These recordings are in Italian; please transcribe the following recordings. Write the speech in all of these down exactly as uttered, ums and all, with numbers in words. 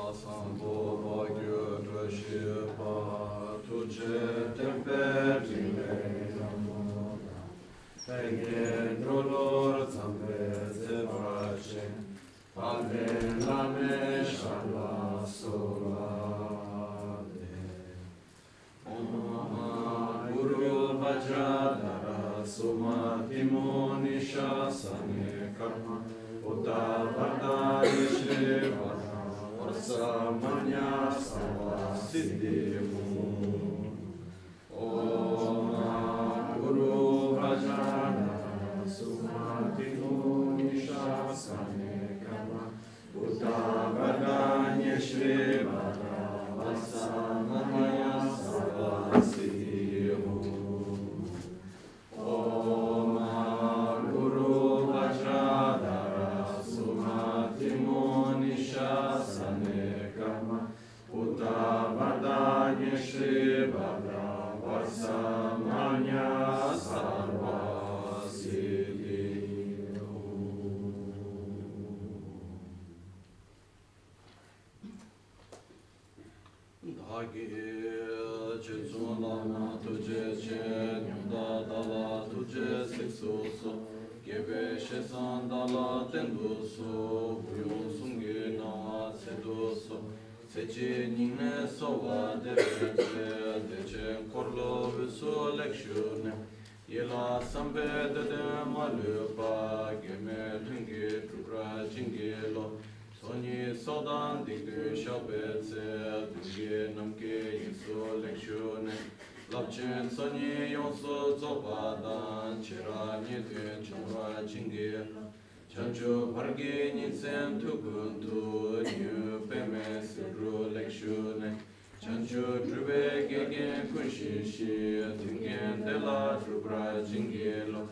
Chancho parge ni sem tu kuntu nyu peme suru lekshune Chancho drube gege kunshishi tingen de la drubra jingelo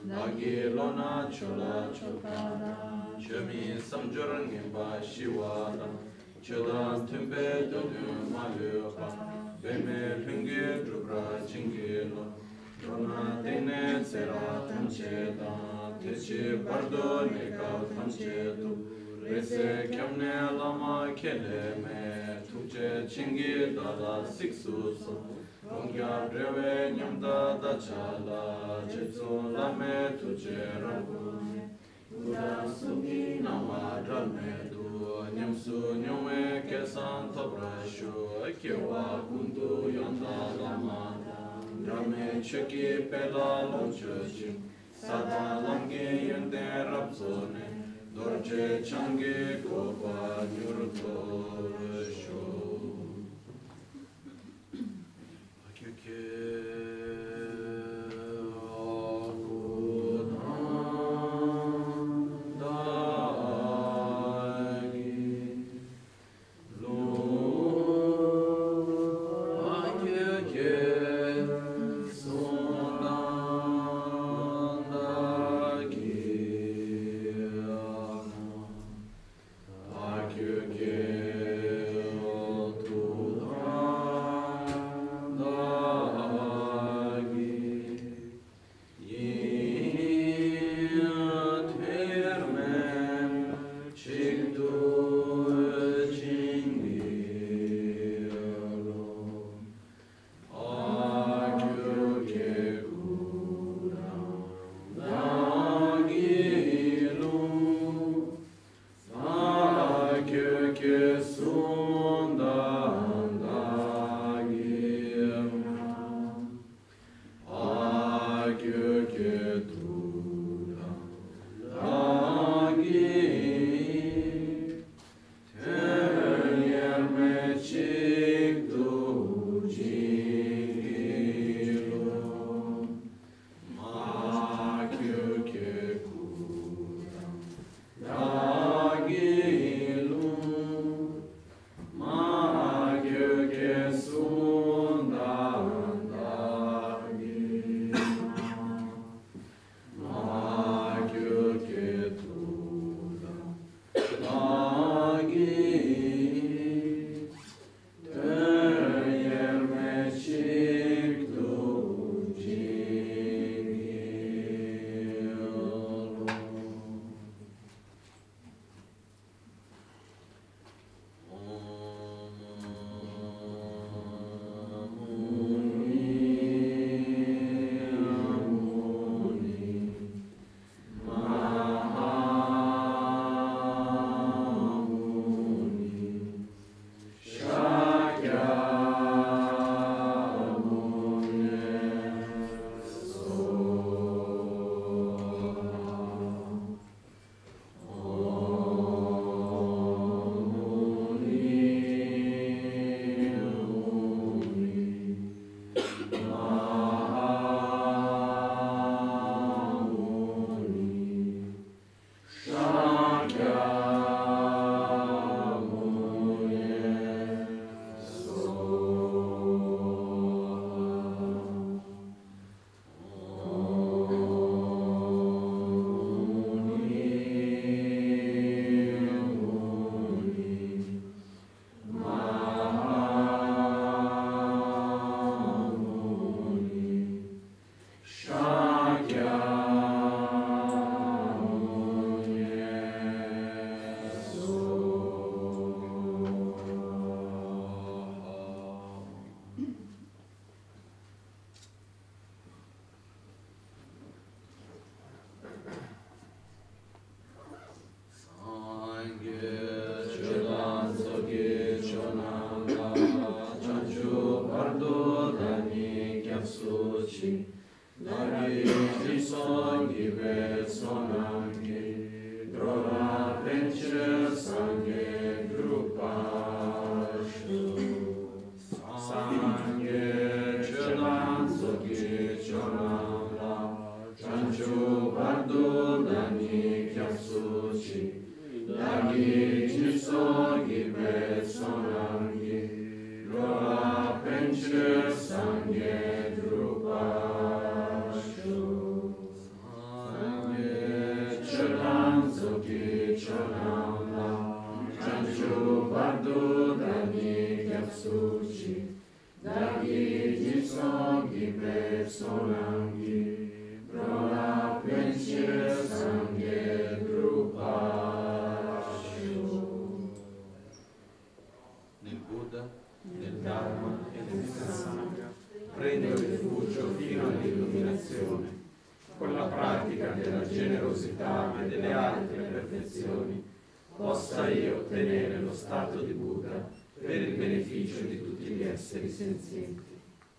Nagelo na chola chokara Chomi samjor ngimba shiwada Chodan tumpe dodu malupa Beme lunge drubra jingelo Rona tene sera tanchedan Teci pardone cao tancetu Rese chiamne lama keleme Tuce cinghi dala siksuso Rongya breve nyamda da chala Cetsu lame tuce rangune Buddha sumi nama dralme tu Nyamsu nyome kesan tabrashu Kewa kundu yanda lama Drame cheki pela lonchachim Sada langi yende rapzone, dorce changi kopa nyurto sho. Akyuke Ma Nagi Jisongi Vetsonangi Drora Venture Sangye Drupashu Sangye Chelan Soki Chonamla Chanchu Bardo Dani Kyasuchi Nagi Jisongi Vetsonangi Drora Venture Sangye Drupashu Chonamla, Chanchu Bardo Dani Kyapsuchi, Dagi Jisongi Vetsonangi, Drora Penche Sangye Drupashu. Nel Buddha, nel Dharma e nel Sangha prendo rifugio fino all'illuminazione. Con la pratica della generosità e delle altre perfezioni, possa io ottenere lo stato di Buddha per il beneficio di tutti gli esseri senzienti.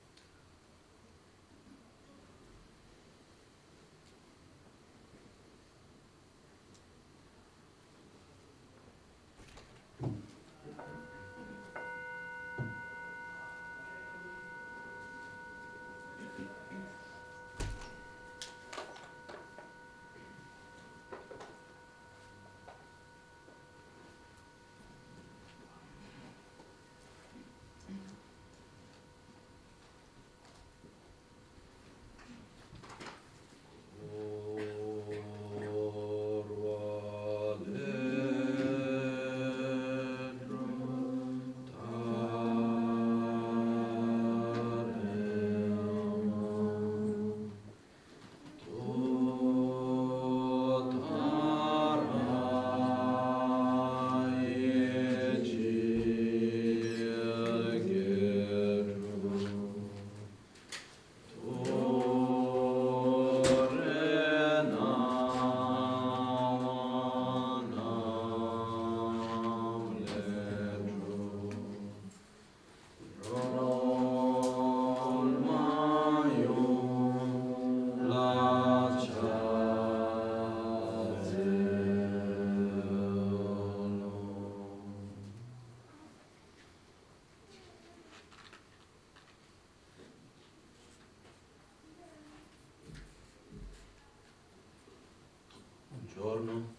Buongiorno.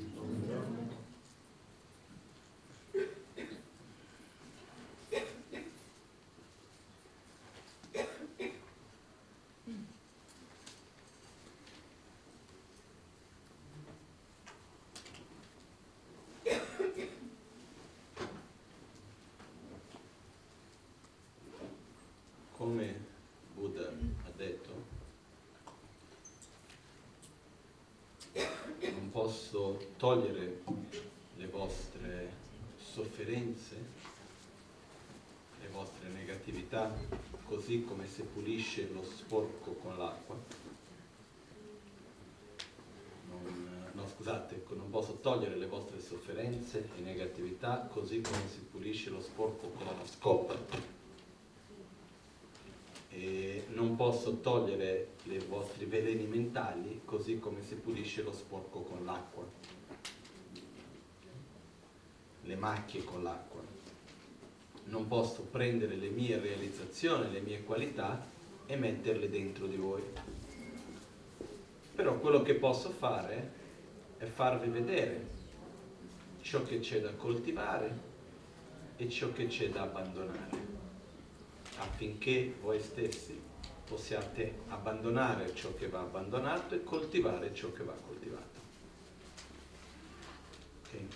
Come Buddha ha detto, non posso togliere le vostre sofferenze, le vostre negatività, così come si pulisce lo sporco con l'acqua. Non, no, scusate, ecco, non posso togliere le vostre sofferenze e negatività, così come si pulisce lo sporco con la scopa. E non posso togliere i vostri veleni mentali, così come si pulisce lo sporco con l'acqua, le macchie con l'acqua. Non posso prendere le mie realizzazioni, le mie qualità e metterle dentro di voi. Però quello che posso fare è farvi vedere ciò che c'è da coltivare e ciò che c'è da abbandonare, affinché voi stessi possiate abbandonare ciò che va abbandonato e coltivare ciò che va coltivato. Okay?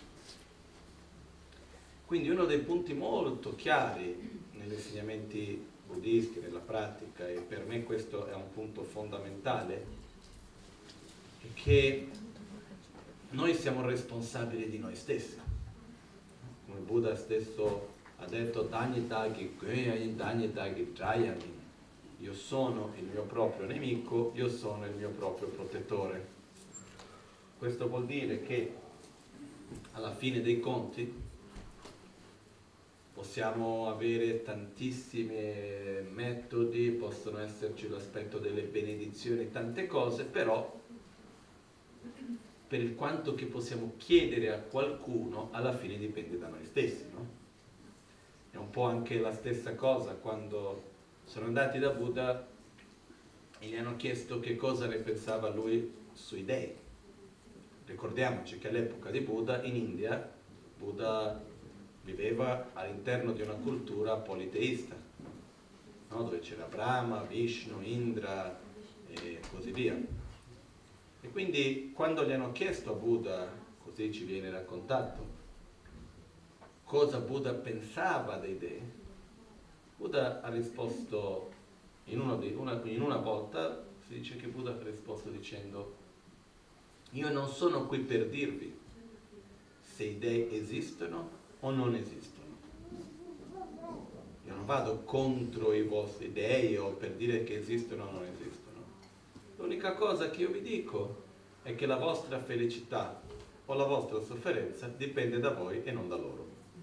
Quindi uno dei punti molto chiari negli insegnamenti buddisti, nella pratica, e per me questo è un punto fondamentale, è che noi siamo responsabili di noi stessi. Come Buddha stesso ha detto, Dani Dagi Gönyayin, Dani Dagi Jayamin. Io sono il mio proprio nemico, io sono il mio proprio protettore. Questo vuol dire che alla fine dei conti possiamo avere tantissimi metodi, possono esserci l'aspetto delle benedizioni, tante cose, però per il quanto che possiamo chiedere a qualcuno, alla fine dipende da noi stessi, no? È un po' anche la stessa cosa quando sono andati da Buddha e gli hanno chiesto che cosa ne pensava lui sui dei. Ricordiamoci che all'epoca di Buddha, in India, Buddha viveva all'interno di una cultura politeista, no? Dove c'era Brahma, Vishnu, Indra e così via. E quindi quando gli hanno chiesto a Buddha, così ci viene raccontato, cosa Buddha pensava dei dei, Buddha ha risposto, in, uno di, una, in una volta si dice che Buddha ha risposto dicendo: io non sono qui per dirvi se i dei esistono o non esistono. Io non vado contro i vostri dei o per dire che esistono o non esistono. L'unica cosa che io vi dico è che la vostra felicità o la vostra sofferenza dipende da voi e non da loro.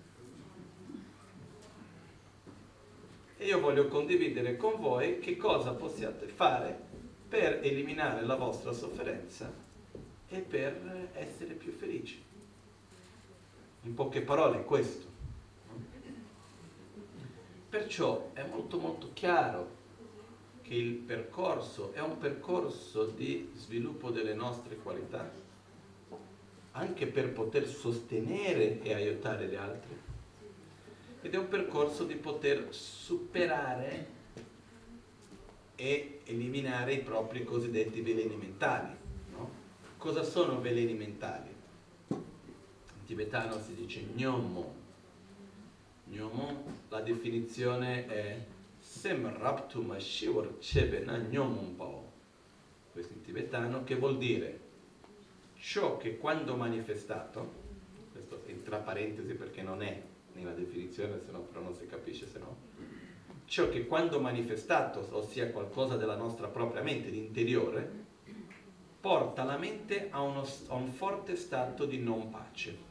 E io voglio condividere con voi che cosa possiate fare per eliminare la vostra sofferenza e per essere più felici. In poche parole è questo. Perciò è molto molto chiaro che il percorso è un percorso di sviluppo delle nostre qualità, anche per poter sostenere e aiutare gli altri, ed è un percorso di poter superare e eliminare i propri cosiddetti veleni mentali, no? Cosa sono veleni mentali? In tibetano si dice Nyomon. Nyomon, la definizione è Sem Raptu Mashiwar Chebena Nyomon Pao, questo in tibetano, che vuol dire ciò che quando manifestato, questo tra parentesi perché non è nella definizione, se no però non si capisce, se no, ciò che quando manifestato, ossia qualcosa della nostra propria mente, l'interiore, porta la mente a, uno, a un forte stato di non pace.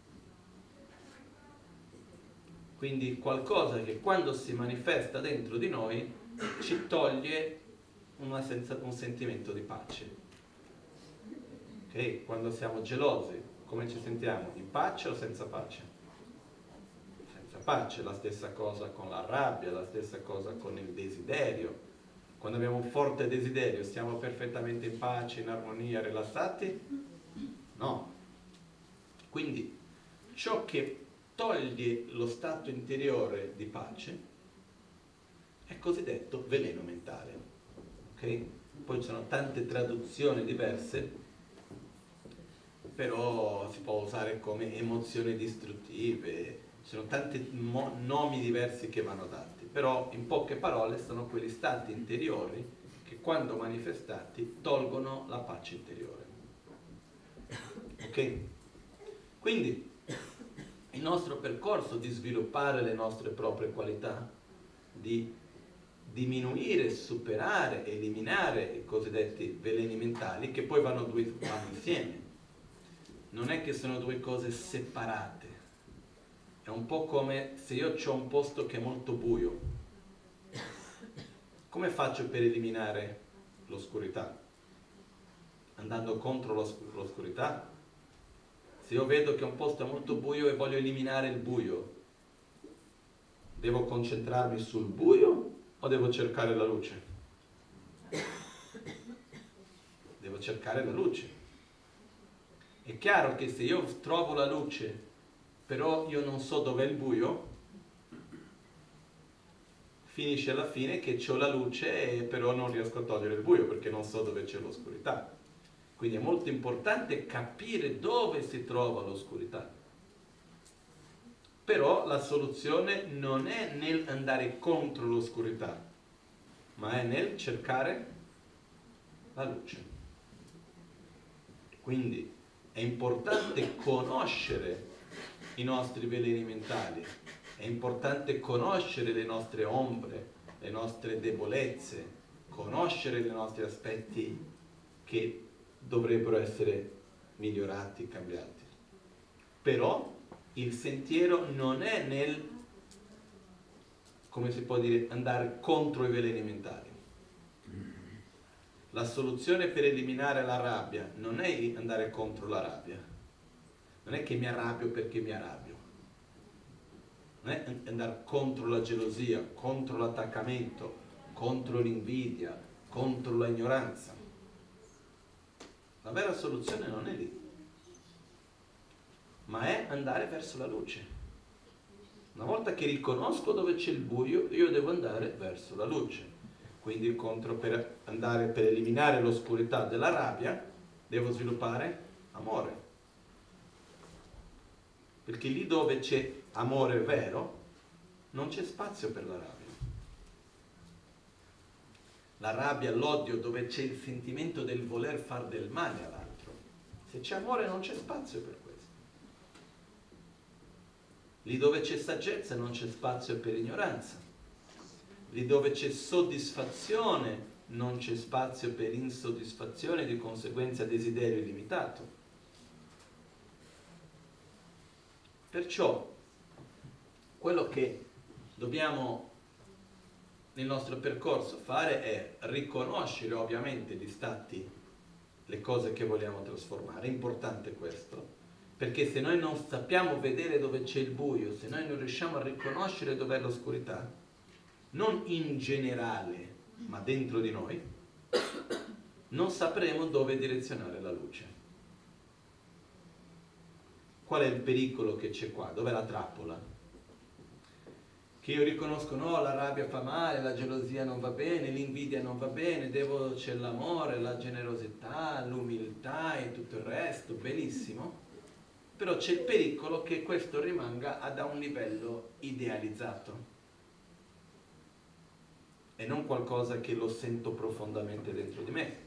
Quindi qualcosa che quando si manifesta dentro di noi ci toglie una senza, un sentimento di pace. Ok? Quando siamo gelosi, come ci sentiamo? In pace o senza pace? Senza pace. La stessa cosa con la rabbia, la stessa cosa con il desiderio. Quando abbiamo un forte desiderio, siamo perfettamente in pace, in armonia, rilassati? No. Quindi ciò che toglie lo stato interiore di pace è cosiddetto veleno mentale. Okay? Poi ci sono tante traduzioni diverse, però si può usare come emozioni distruttive, ci sono tanti mo- nomi diversi che vanno dati, però in poche parole sono quegli stati interiori che quando manifestati tolgono la pace interiore. Ok? Quindi il nostro percorso di sviluppare le nostre proprie qualità, di diminuire, superare, eliminare i cosiddetti veleni mentali, che poi vanno, due, vanno insieme. Non è che sono due cose separate. È un po' come se io ho un posto che è molto buio. Come faccio per eliminare l'oscurità? Andando contro l'os- l'oscurità? Se io vedo che un posto è molto buio e voglio eliminare il buio, devo concentrarmi sul buio o devo cercare la luce? Devo cercare la luce. È chiaro che se io trovo la luce, però io non so dov'è il buio, finisce alla fine che c'ho la luce e però non riesco a togliere il buio perché non so dove c'è l'oscurità. Quindi è molto importante capire dove si trova l'oscurità. Però la soluzione non è nel andare contro l'oscurità, ma è nel cercare la luce. Quindi è importante conoscere i nostri veleni mentali, è importante conoscere le nostre ombre, le nostre debolezze, conoscere i nostri aspetti che dovrebbero essere migliorati, cambiati. Però il sentiero non è nel come si può dire, andare contro i veleni mentali. La soluzione per eliminare la rabbia non è andare contro la rabbia, non è che mi arrabbio perché mi arrabbio, non è andare contro la gelosia, contro l'attaccamento, contro l'invidia, contro l'ignoranza. La vera soluzione non è lì, ma è andare verso la luce. Una volta che riconosco dove c'è il buio, io devo andare verso la luce. Quindi il contro, per andare per eliminare l'oscurità della rabbia, devo sviluppare amore. Perché lì dove c'è amore vero, non c'è spazio per la rabbia. La rabbia, l'odio, dove c'è il sentimento del voler far del male all'altro. Se c'è amore non c'è spazio per questo. Lì dove c'è saggezza non c'è spazio per ignoranza. Lì dove c'è soddisfazione non c'è spazio per insoddisfazione e di conseguenza desiderio illimitato. Perciò quello che dobbiamo nel nostro percorso fare è riconoscere ovviamente gli stati, le cose che vogliamo trasformare. È importante questo, perché se noi non sappiamo vedere dove c'è il buio, se noi non riusciamo a riconoscere dov'è l'oscurità, non in generale, ma dentro di noi, non sapremo dove direzionare la luce. Qual è il pericolo che c'è qua? Dov'è la trappola? Che io riconosco, no, la rabbia fa male, la gelosia non va bene, l'invidia non va bene, devo, c'è l'amore, la generosità, l'umiltà e tutto il resto, benissimo. Però c'è il pericolo che questo rimanga ad un livello idealizzato e non qualcosa che lo sento profondamente dentro di me.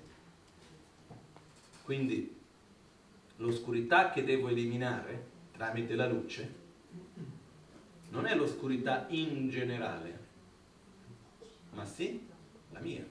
Quindi l'oscurità che devo eliminare tramite la luce non è l'oscurità in generale, ma sì la mia.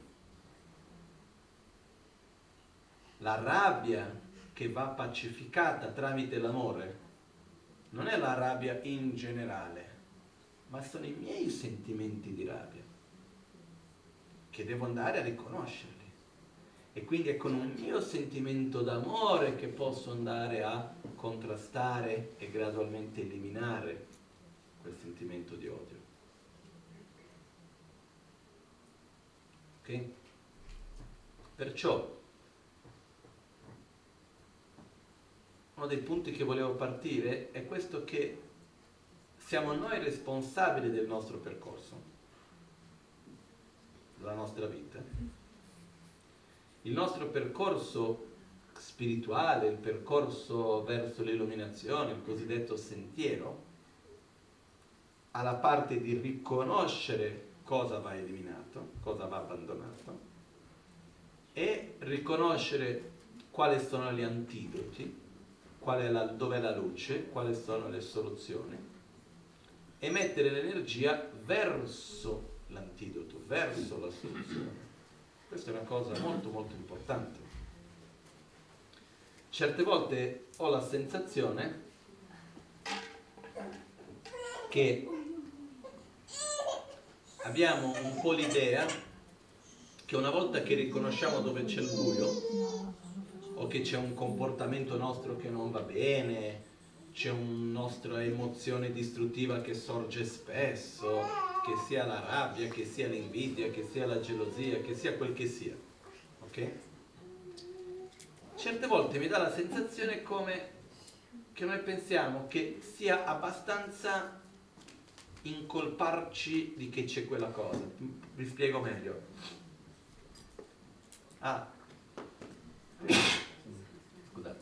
La rabbia che va pacificata tramite l'amore non è la rabbia in generale, ma sono i miei sentimenti di rabbia che devo andare a riconoscerli. E quindi è con un mio sentimento d'amore che posso andare a contrastare e gradualmente eliminare quel sentimento di odio. Ok? Perciò uno dei punti che volevo partire è questo, che siamo noi responsabili del nostro percorso, della nostra vita. Il nostro percorso spirituale, il percorso verso l'illuminazione, il cosiddetto sentiero, ha la parte di riconoscere cosa va eliminato, cosa va abbandonato, e riconoscere quali sono gli antidoti, qual è la, dov'è la luce, quali sono le soluzioni, e mettere l'energia verso l'antidoto, verso la soluzione. Questa è una cosa molto molto importante. Certe volte ho la sensazione che abbiamo un po' l'idea che una volta che riconosciamo dove c'è il buio, o che c'è un comportamento nostro che non va bene, c'è una nostra emozione distruttiva che sorge spesso, che sia la rabbia, che sia l'invidia, che sia la gelosia, che sia quel che sia, ok? Certe volte mi dà la sensazione come che noi pensiamo che sia abbastanza incolparci di che c'è quella cosa. Vi spiego meglio. Ah, scusate.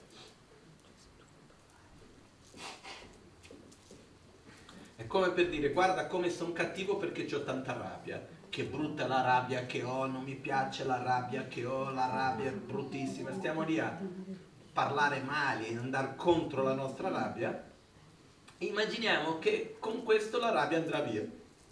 È come per dire, guarda come sono cattivo perché ho tanta rabbia. Che brutta la rabbia che ho, non mi piace la rabbia che ho, la rabbia è bruttissima. Stiamo lì a parlare male e andare contro la nostra rabbia. Immaginiamo che con questo la rabbia andrà via.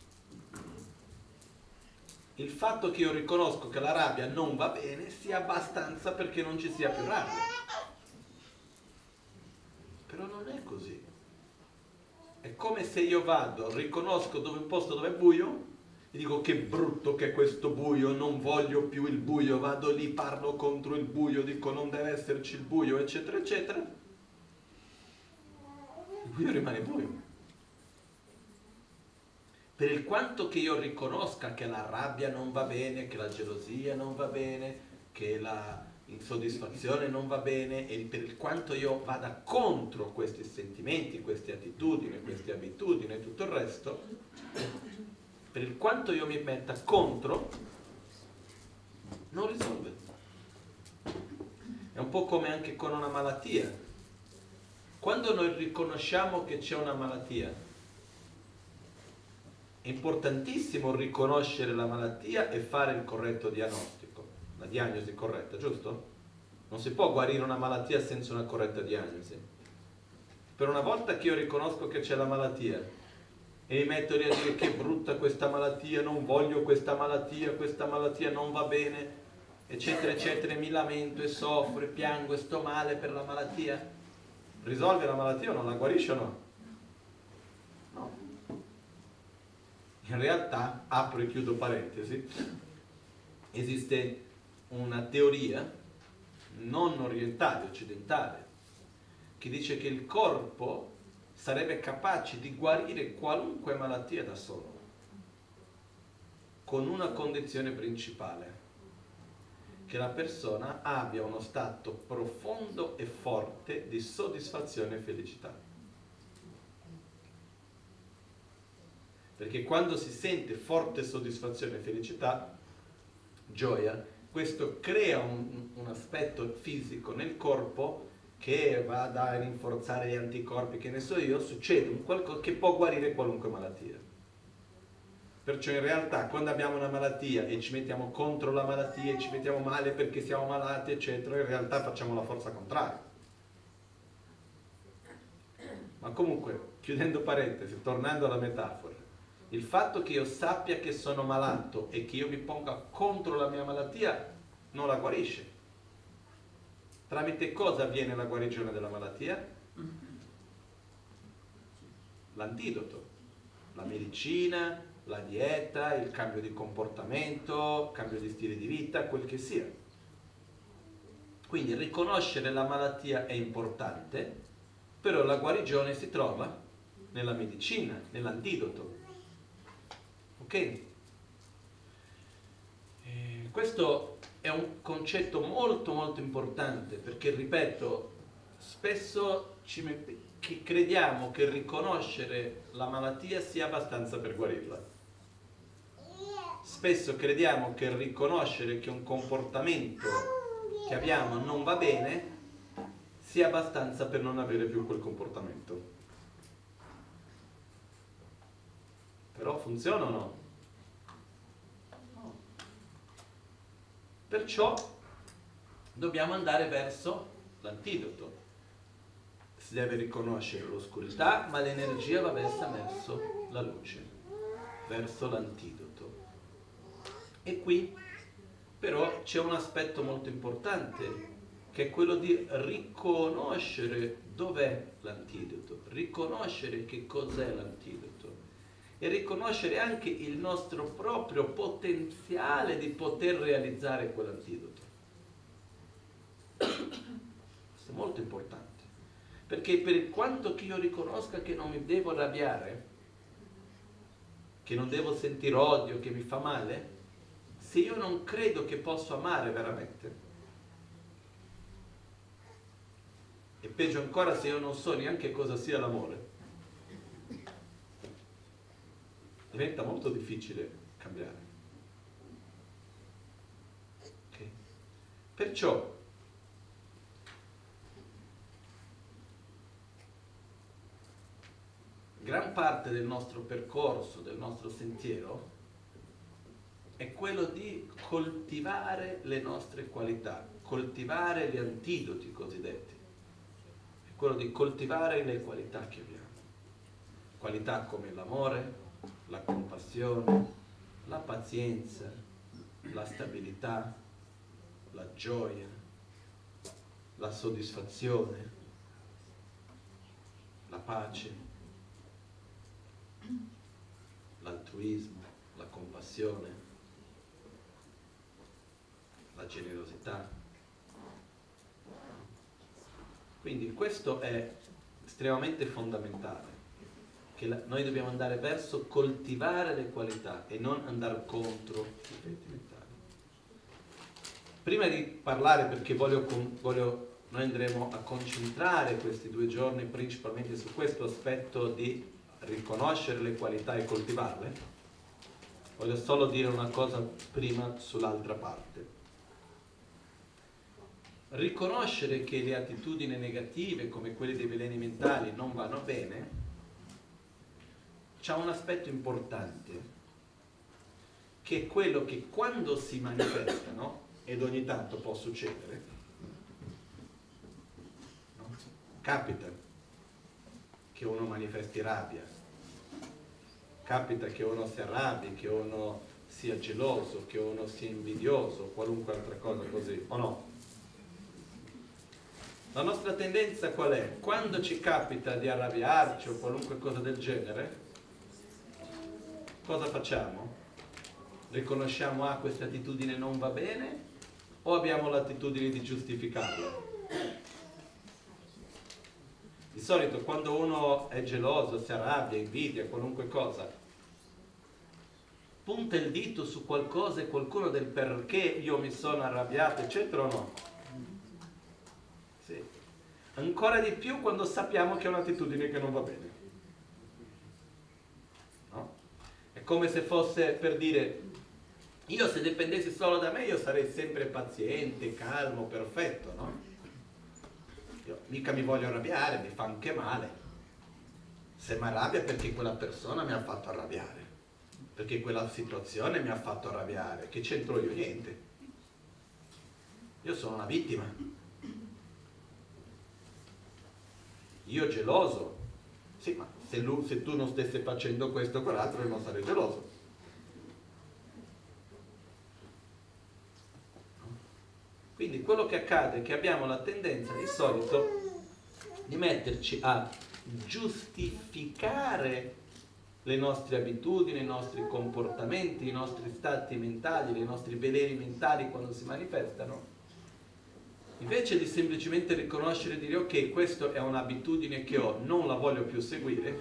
Il fatto che io riconosco che la rabbia non va bene sia abbastanza perché non ci sia più rabbia. Però non è così. È È come se io vado, riconosco dove un posto dove è buio e dico che brutto che è questo buio, non voglio più il buio, vado lì, parlo contro il buio, dico non deve esserci il buio, eccetera, eccetera. Il buio rimane buio. Per il quanto che io riconosca che la rabbia non va bene, che la gelosia non va bene, che la insoddisfazione non va bene, e per il quanto io vada contro questi sentimenti, queste attitudini, queste abitudini e tutto il resto, per il quanto io mi metta contro, non risolve. È un po' come anche con una malattia. Quando noi riconosciamo che c'è una malattia, è importantissimo riconoscere la malattia e fare il corretto diagnostico, la diagnosi corretta, giusto? Non si può guarire una malattia senza una corretta diagnosi. Per una volta che io riconosco che c'è la malattia e mi metto lì a dire che brutta questa malattia, non voglio questa malattia, questa malattia non va bene, eccetera, eccetera, e mi lamento e soffro e piango e sto male per la malattia, risolve la malattia o non la guarisce o no? No. In realtà, apro e chiudo parentesi, esiste una teoria non orientale, occidentale, che dice che il corpo sarebbe capace di guarire qualunque malattia da solo, con una condizione principale, che la persona abbia uno stato profondo e forte di soddisfazione e felicità. Perché quando si sente forte soddisfazione e felicità, gioia, questo crea un, un aspetto fisico nel corpo che va a rinforzare gli anticorpi, che ne so io, succede un qualcosa che può guarire qualunque malattia. Perciò in realtà quando abbiamo una malattia e ci mettiamo contro la malattia e ci mettiamo male perché siamo malati, eccetera, in realtà facciamo la forza contraria. Ma comunque, chiudendo parentesi, tornando alla metafora, il fatto che io sappia che sono malato e che io mi ponga contro la mia malattia non la guarisce. Tramite cosa avviene la guarigione della malattia? L'antidoto, la medicina, la dieta, il cambio di comportamento, cambio di stile di vita, quel che sia. Quindi riconoscere la malattia è importante, però la guarigione si trova nella medicina, nell'antidoto. Ok? Eh, questo è un concetto molto molto importante, perché ripeto, spesso ci met- che crediamo che riconoscere la malattia sia abbastanza per guarirla. Spesso crediamo che riconoscere che un comportamento che abbiamo non va bene sia abbastanza per non avere più quel comportamento. Però funziona o no? No. Perciò dobbiamo andare verso l'antidoto. Si deve riconoscere l'oscurità, ma l'energia va messa verso la luce, verso l'antidoto. E qui però c'è un aspetto molto importante, che è quello di riconoscere dov'è l'antidoto, riconoscere che cos'è l'antidoto e riconoscere anche il nostro proprio potenziale di poter realizzare quell'antidoto. Questo è molto importante, perché per quanto che io riconosca che non mi devo arrabbiare, che non devo sentire odio, che mi fa male, se io non credo che posso amare veramente, e peggio ancora se io non so neanche cosa sia l'amore, diventa molto difficile cambiare. Okay? Perciò gran parte del nostro percorso, del nostro sentiero, è quello di coltivare le nostre qualità, coltivare gli antidoti cosiddetti, è quello di coltivare le qualità che abbiamo, qualità come l'amore, la compassione, la pazienza, la stabilità, la gioia, la soddisfazione, la pace, l'altruismo, la compassione, la generosità. Quindi questo è estremamente fondamentale, che la, noi dobbiamo andare verso coltivare le qualità e non andare contro i difetti mentali. Prima di parlare, perché voglio, voglio, noi andremo a concentrare questi due giorni principalmente su questo aspetto di riconoscere le qualità e coltivarle, voglio solo dire una cosa prima sull'altra parte. Riconoscere che le attitudini negative, come quelle dei veleni mentali, non vanno bene, c'è un aspetto importante, che è quello che quando si manifestano, ed ogni tanto può succedere, no? Capita che uno manifesti rabbia, capita che uno si arrabbi, che uno sia geloso, che uno sia invidioso, qualunque altra cosa così, o no? La nostra tendenza qual è? Quando ci capita di arrabbiarci o qualunque cosa del genere, cosa facciamo? Riconosciamo, ah, questa attitudine non va bene, o abbiamo l'attitudine di giustificarla? Di solito quando uno è geloso, si arrabbia, invidia, qualunque cosa, punta il dito su qualcosa e qualcuno del perché io mi sono arrabbiato, eccetera, o no? Sì. Ancora di più quando sappiamo che è un'attitudine che non va bene. No? È come se fosse per dire, io se dipendessi solo da me io sarei sempre paziente, calmo, perfetto, no? Io mica mi voglio arrabbiare, mi fa anche male. Se mi arrabbia perché quella persona mi ha fatto arrabbiare, perché quella situazione mi ha fatto arrabbiare, che c'entro io? Niente. Io sono una vittima. Io geloso, sì, ma se, lui, se tu non stessi facendo questo o quell'altro io non sarei geloso. Quindi quello che accade è che abbiamo la tendenza di solito di metterci a giustificare le nostre abitudini, i nostri comportamenti, i nostri stati mentali, i nostri veleni mentali quando si manifestano, invece di semplicemente riconoscere e dire ok, questa è un'abitudine che ho, non la voglio più seguire,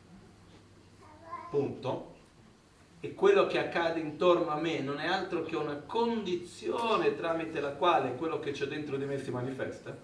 punto. E quello che accade intorno a me non è altro che una condizione tramite la quale quello che c'è dentro di me si manifesta.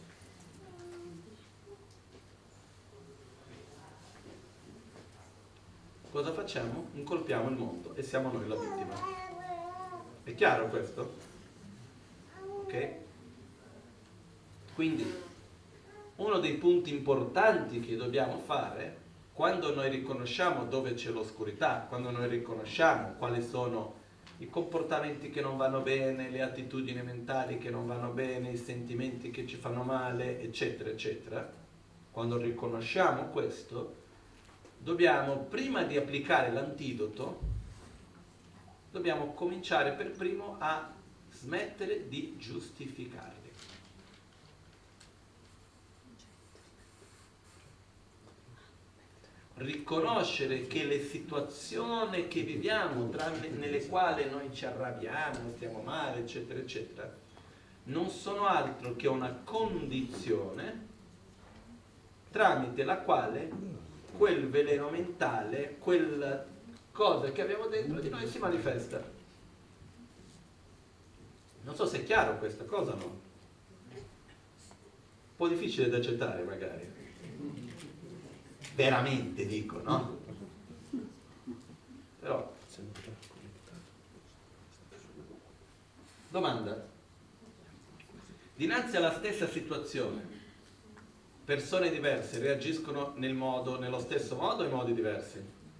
Cosa facciamo? Incolpiamo il mondo e siamo noi la vittima. È chiaro questo? Ok? Quindi, uno dei punti importanti che dobbiamo fare quando noi riconosciamo dove c'è l'oscurità, quando noi riconosciamo quali sono i comportamenti che non vanno bene, le attitudini mentali che non vanno bene, i sentimenti che ci fanno male, eccetera, eccetera, quando riconosciamo questo, dobbiamo, prima di applicare l'antidoto, dobbiamo cominciare per primo a smettere di giustificarli. Riconoscere che le situazioni che viviamo, nelle quali noi ci arrabbiamo, stiamo male, eccetera, eccetera, non sono altro che una condizione tramite la quale quel veleno mentale, quella cosa che abbiamo dentro di noi si manifesta. Non so se è chiaro questa cosa, no? Un po' difficile da accettare magari. Veramente dico, no? Però, domanda. Dinanzi alla stessa situazione, persone diverse reagiscono nel modo, nello stesso modo o in modi diversi?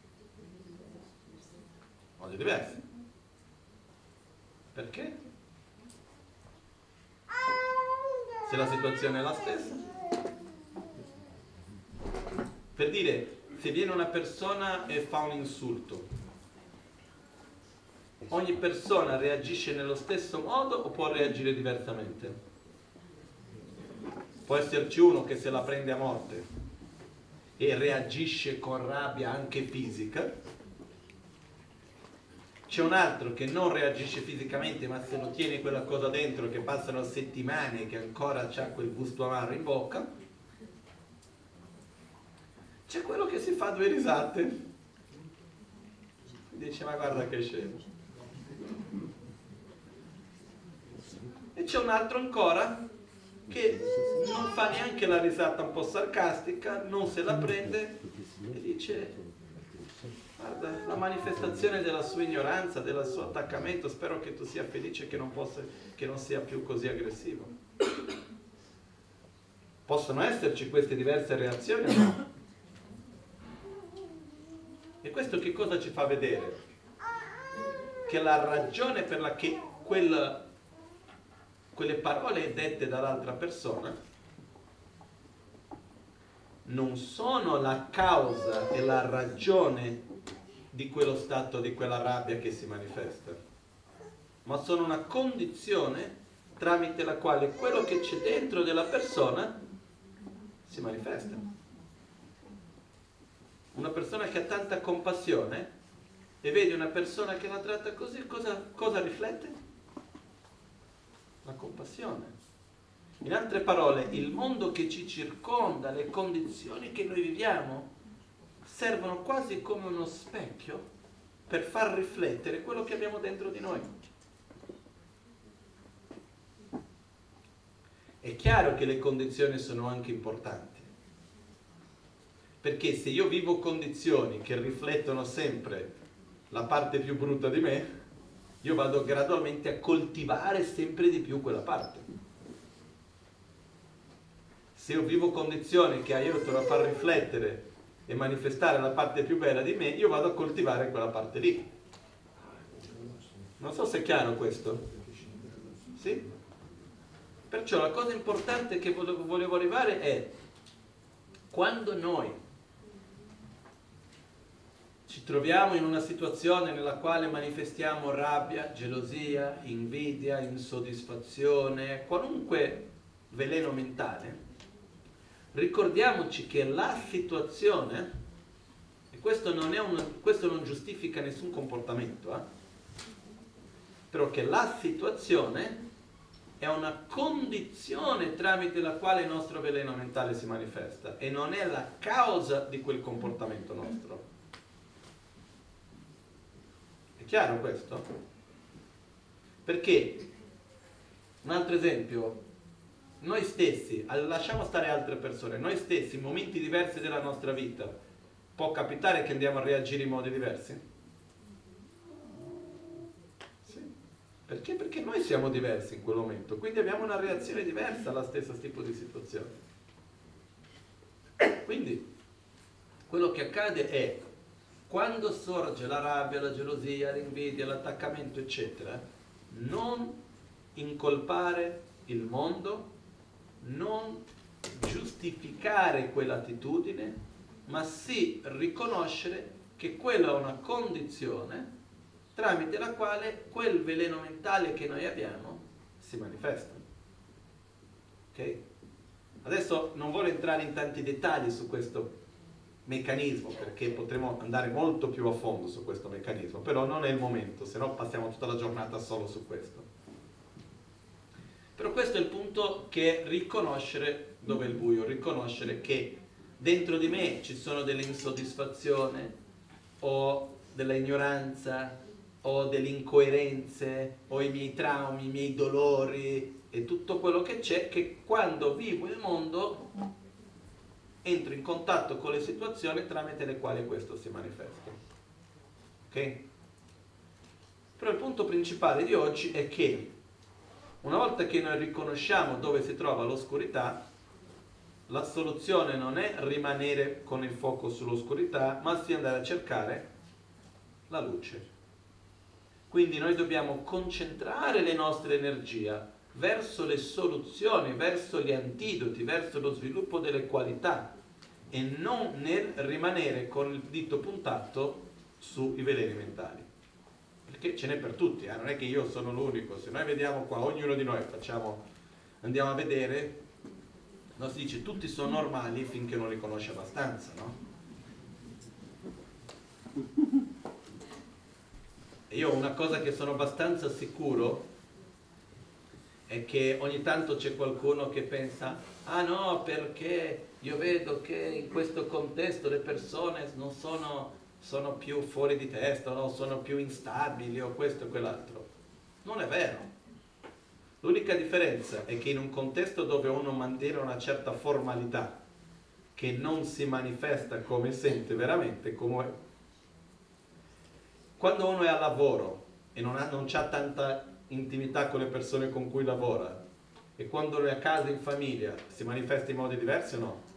Modi diversi. Perché? Se la situazione è la stessa. Per dire, se viene una persona e fa un insulto, ogni persona reagisce nello stesso modo o può reagire diversamente? Può esserci uno che se la prende a morte e reagisce con rabbia anche fisica, c'è un altro che non reagisce fisicamente, ma se lo tiene quella cosa dentro, che passano settimane e che ancora c'ha quel gusto amaro in bocca. C'è quello che si fa due risate, dice ma guarda che scemo. E c'è un altro ancora che non fa neanche la risata un po' sarcastica, non se la prende e dice guarda, la manifestazione della sua ignoranza, del suo attaccamento, spero che tu sia felice, che non, possa, che non sia più così aggressivo. Possono esserci queste diverse reazioni o no? E questo che cosa ci fa vedere? Che la ragione per la che quel, quelle parole dette dall'altra persona non sono la causa e la ragione di quello stato, di quella rabbia che si manifesta, ma sono una condizione tramite la quale quello che c'è dentro della persona si manifesta. Una persona che ha tanta compassione e vede una persona che la tratta così, cosa, cosa riflette? La compassione. In altre parole, il mondo che ci circonda, le condizioni che noi viviamo, servono quasi come uno specchio per far riflettere quello che abbiamo dentro di noi. È chiaro che le condizioni sono anche importanti. Perché se io vivo condizioni che riflettono sempre la parte più brutta di me, io vado gradualmente a coltivare sempre di più quella parte. Se io vivo condizioni che aiutano a far riflettere e manifestare la parte più bella di me, io vado a coltivare quella parte lì. Non so se è chiaro questo. Sì? Perciò la cosa importante che volevo arrivare è quando noi ci troviamo in una situazione nella quale manifestiamo rabbia, gelosia, invidia, insoddisfazione, qualunque veleno mentale, ricordiamoci che la situazione, e questo non, è un, questo non giustifica nessun comportamento, eh, però che la situazione è una condizione tramite la quale il nostro veleno mentale si manifesta e non è la causa di quel comportamento nostro. Chiaro questo? Perché, un altro esempio, noi stessi, lasciamo stare altre persone, noi stessi in momenti diversi della nostra vita, può capitare che andiamo a reagire in modi diversi? Sì. Perché? Perché noi siamo diversi in quel momento, quindi abbiamo una reazione diversa alla stessa tipo di situazione. Quindi, quello che accade è quando sorge la rabbia, la gelosia, l'invidia, l'attaccamento, eccetera, non incolpare il mondo, non giustificare quell'attitudine, ma sì riconoscere che quella è una condizione tramite la quale quel veleno mentale che noi abbiamo si manifesta. Ok? Adesso non voglio entrare in tanti dettagli su questo meccanismo, perché potremo andare molto più a fondo su questo meccanismo, però non è il momento, se no passiamo tutta la giornata solo su questo. Però questo è il punto, che è riconoscere dove è il buio, riconoscere che dentro di me ci sono delle insoddisfazioni o della ignoranza o delle incoerenze o i miei traumi, i miei dolori e tutto quello che c'è, che quando vivo il mondo entro in contatto con le situazioni tramite le quali questo si manifesta. Ok? Però il punto principale di oggi è che una volta che noi riconosciamo dove si trova l'oscurità, la soluzione non è rimanere con il fuoco sull'oscurità, ma sì andare a cercare la luce. Quindi noi dobbiamo concentrare le nostre energie verso le soluzioni, verso gli antidoti, verso lo sviluppo delle qualità e non nel rimanere con il dito puntato sui veleni mentali. Perché ce n'è per tutti, eh? Non è che io sono l'unico. Se noi vediamo qua, ognuno di noi facciamo, andiamo a vedere, no, si dice tutti sono normali finché non li conosci abbastanza, no? E io una cosa che sono abbastanza sicuro è che ogni tanto c'è qualcuno che pensa: ah no, perché io vedo che in questo contesto le persone non sono, sono più fuori di testa, no? Sono più instabili o questo e quell'altro. Non è vero. L'unica differenza è che in un contesto dove uno mantiene una certa formalità, che non si manifesta come sente veramente, come... quando uno è a lavoro e non ha, non c'ha tanta intimità con le persone con cui lavora, e quando è a casa in famiglia si manifesta in modi diversi o no?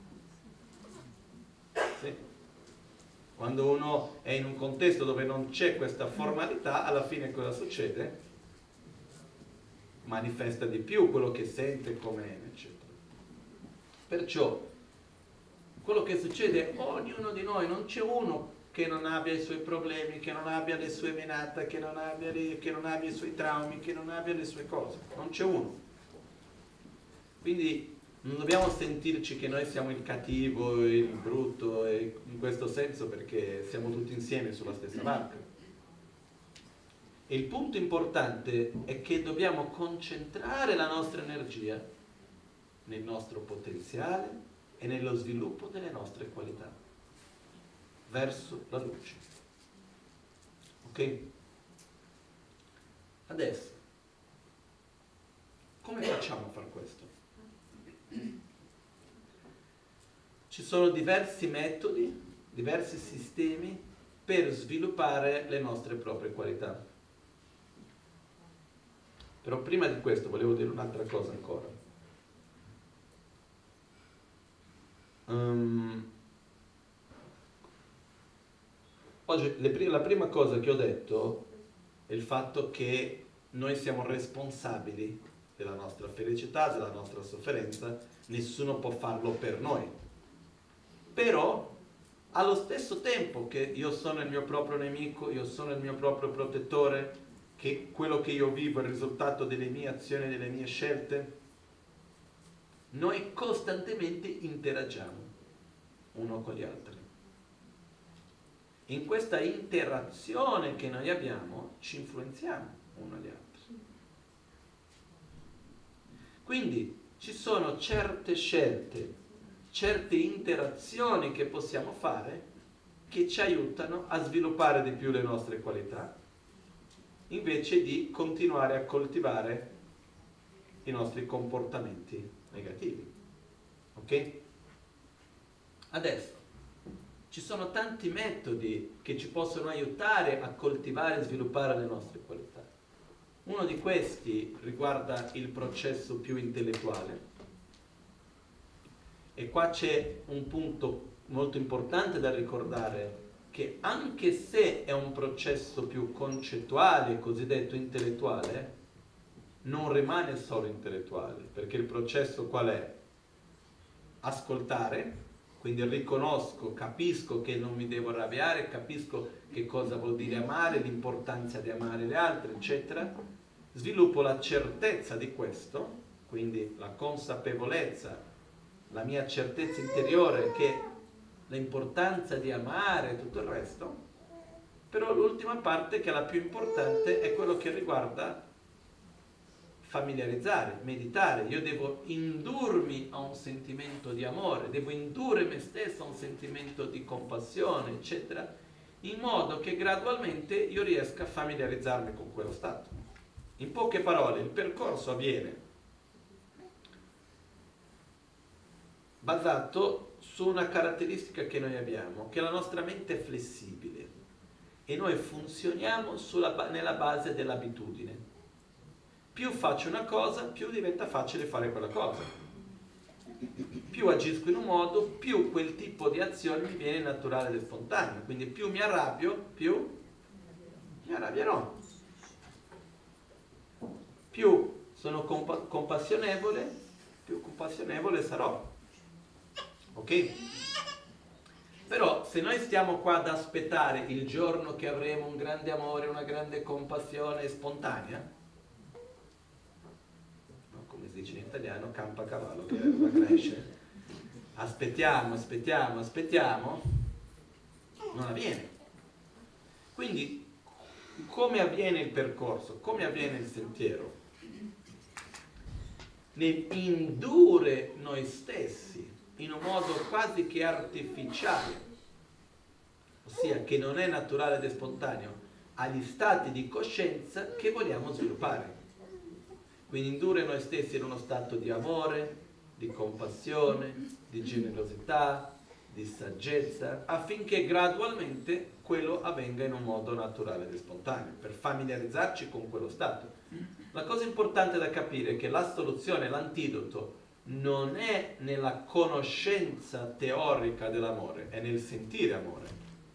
Sì. Quando uno è in un contesto dove non c'è questa formalità, alla fine cosa succede? Manifesta di più quello che sente, come eccetera. Perciò quello che succede, ognuno di noi, non c'è uno che non abbia i suoi problemi, che non abbia le sue menate, che non abbia, le, che non abbia i suoi traumi, che non abbia le sue cose. Non c'è uno. Quindi non dobbiamo sentirci che noi siamo il cattivo, il brutto, in questo senso, perché siamo tutti insieme sulla stessa barca. E il punto importante è che dobbiamo concentrare la nostra energia nel nostro potenziale e nello sviluppo delle nostre qualità verso la luce. Ok? Adesso, come facciamo a fare questo? Ci sono diversi metodi, diversi sistemi per sviluppare le nostre proprie qualità. Però prima di questo volevo dire un'altra cosa ancora. Um, oggi le, la prima cosa che ho detto è il fatto che noi siamo responsabili della nostra felicità, della nostra sofferenza, nessuno può farlo per noi. Però allo stesso tempo che io sono il mio proprio nemico, io sono il mio proprio protettore, che quello che io vivo è il risultato delle mie azioni, delle mie scelte, noi costantemente interagiamo uno con gli altri. In questa interazione che noi abbiamo ci influenziamo uno agli altri. Quindi ci sono certe scelte, certe interazioni che possiamo fare che ci aiutano a sviluppare di più le nostre qualità, invece di continuare a coltivare i nostri comportamenti negativi. Ok? Adesso, ci sono tanti metodi che ci possono aiutare a coltivare e sviluppare le nostre qualità. Uno di questi riguarda il processo più intellettuale. E qua c'è un punto molto importante da ricordare, che anche se è un processo più concettuale, cosiddetto intellettuale, non rimane solo intellettuale, perché il processo qual è? Ascoltare, quindi riconosco, capisco che non mi devo arrabbiare, capisco che cosa vuol dire amare, l'importanza di amare le altre, eccetera. Sviluppo la certezza di questo, quindi la consapevolezza, la mia certezza interiore che l'importanza di amare e tutto il resto. Però l'ultima parte, che è la più importante, è quello che riguarda familiarizzare, meditare. Io devo indurmi a un sentimento di amore, devo indurre me stesso a un sentimento di compassione, eccetera, in modo che gradualmente io riesca a familiarizzarmi con quello stato. In poche parole, il percorso avviene basato su una caratteristica che noi abbiamo, che la nostra mente è flessibile e noi funzioniamo sulla, nella base dell'abitudine. Più faccio una cosa, più diventa facile fare quella cosa. Più agisco in un modo, più quel tipo di azione mi viene naturale e spontaneo. Quindi più mi arrabbio, più mi arrabbierò. Più sono compa- compassionevole, più compassionevole sarò. Ok? Però se noi stiamo qua ad aspettare il giorno che avremo un grande amore, una grande compassione spontanea, no, come si dice in italiano, campa cavallo che la cresce, aspettiamo, aspettiamo, aspettiamo, non avviene. Quindi come avviene il percorso, come avviene il sentiero? Nell'indurre noi stessi in un modo quasi che artificiale, ossia che non è naturale ed spontaneo, agli stati di coscienza che vogliamo sviluppare. Quindi indurre noi stessi in uno stato di amore, di compassione, di generosità, di saggezza, affinché gradualmente quello avvenga in un modo naturale ed spontaneo, per familiarizzarci con quello stato. La cosa importante da capire è che la soluzione, l'antidoto, non è nella conoscenza teorica dell'amore, è nel sentire amore.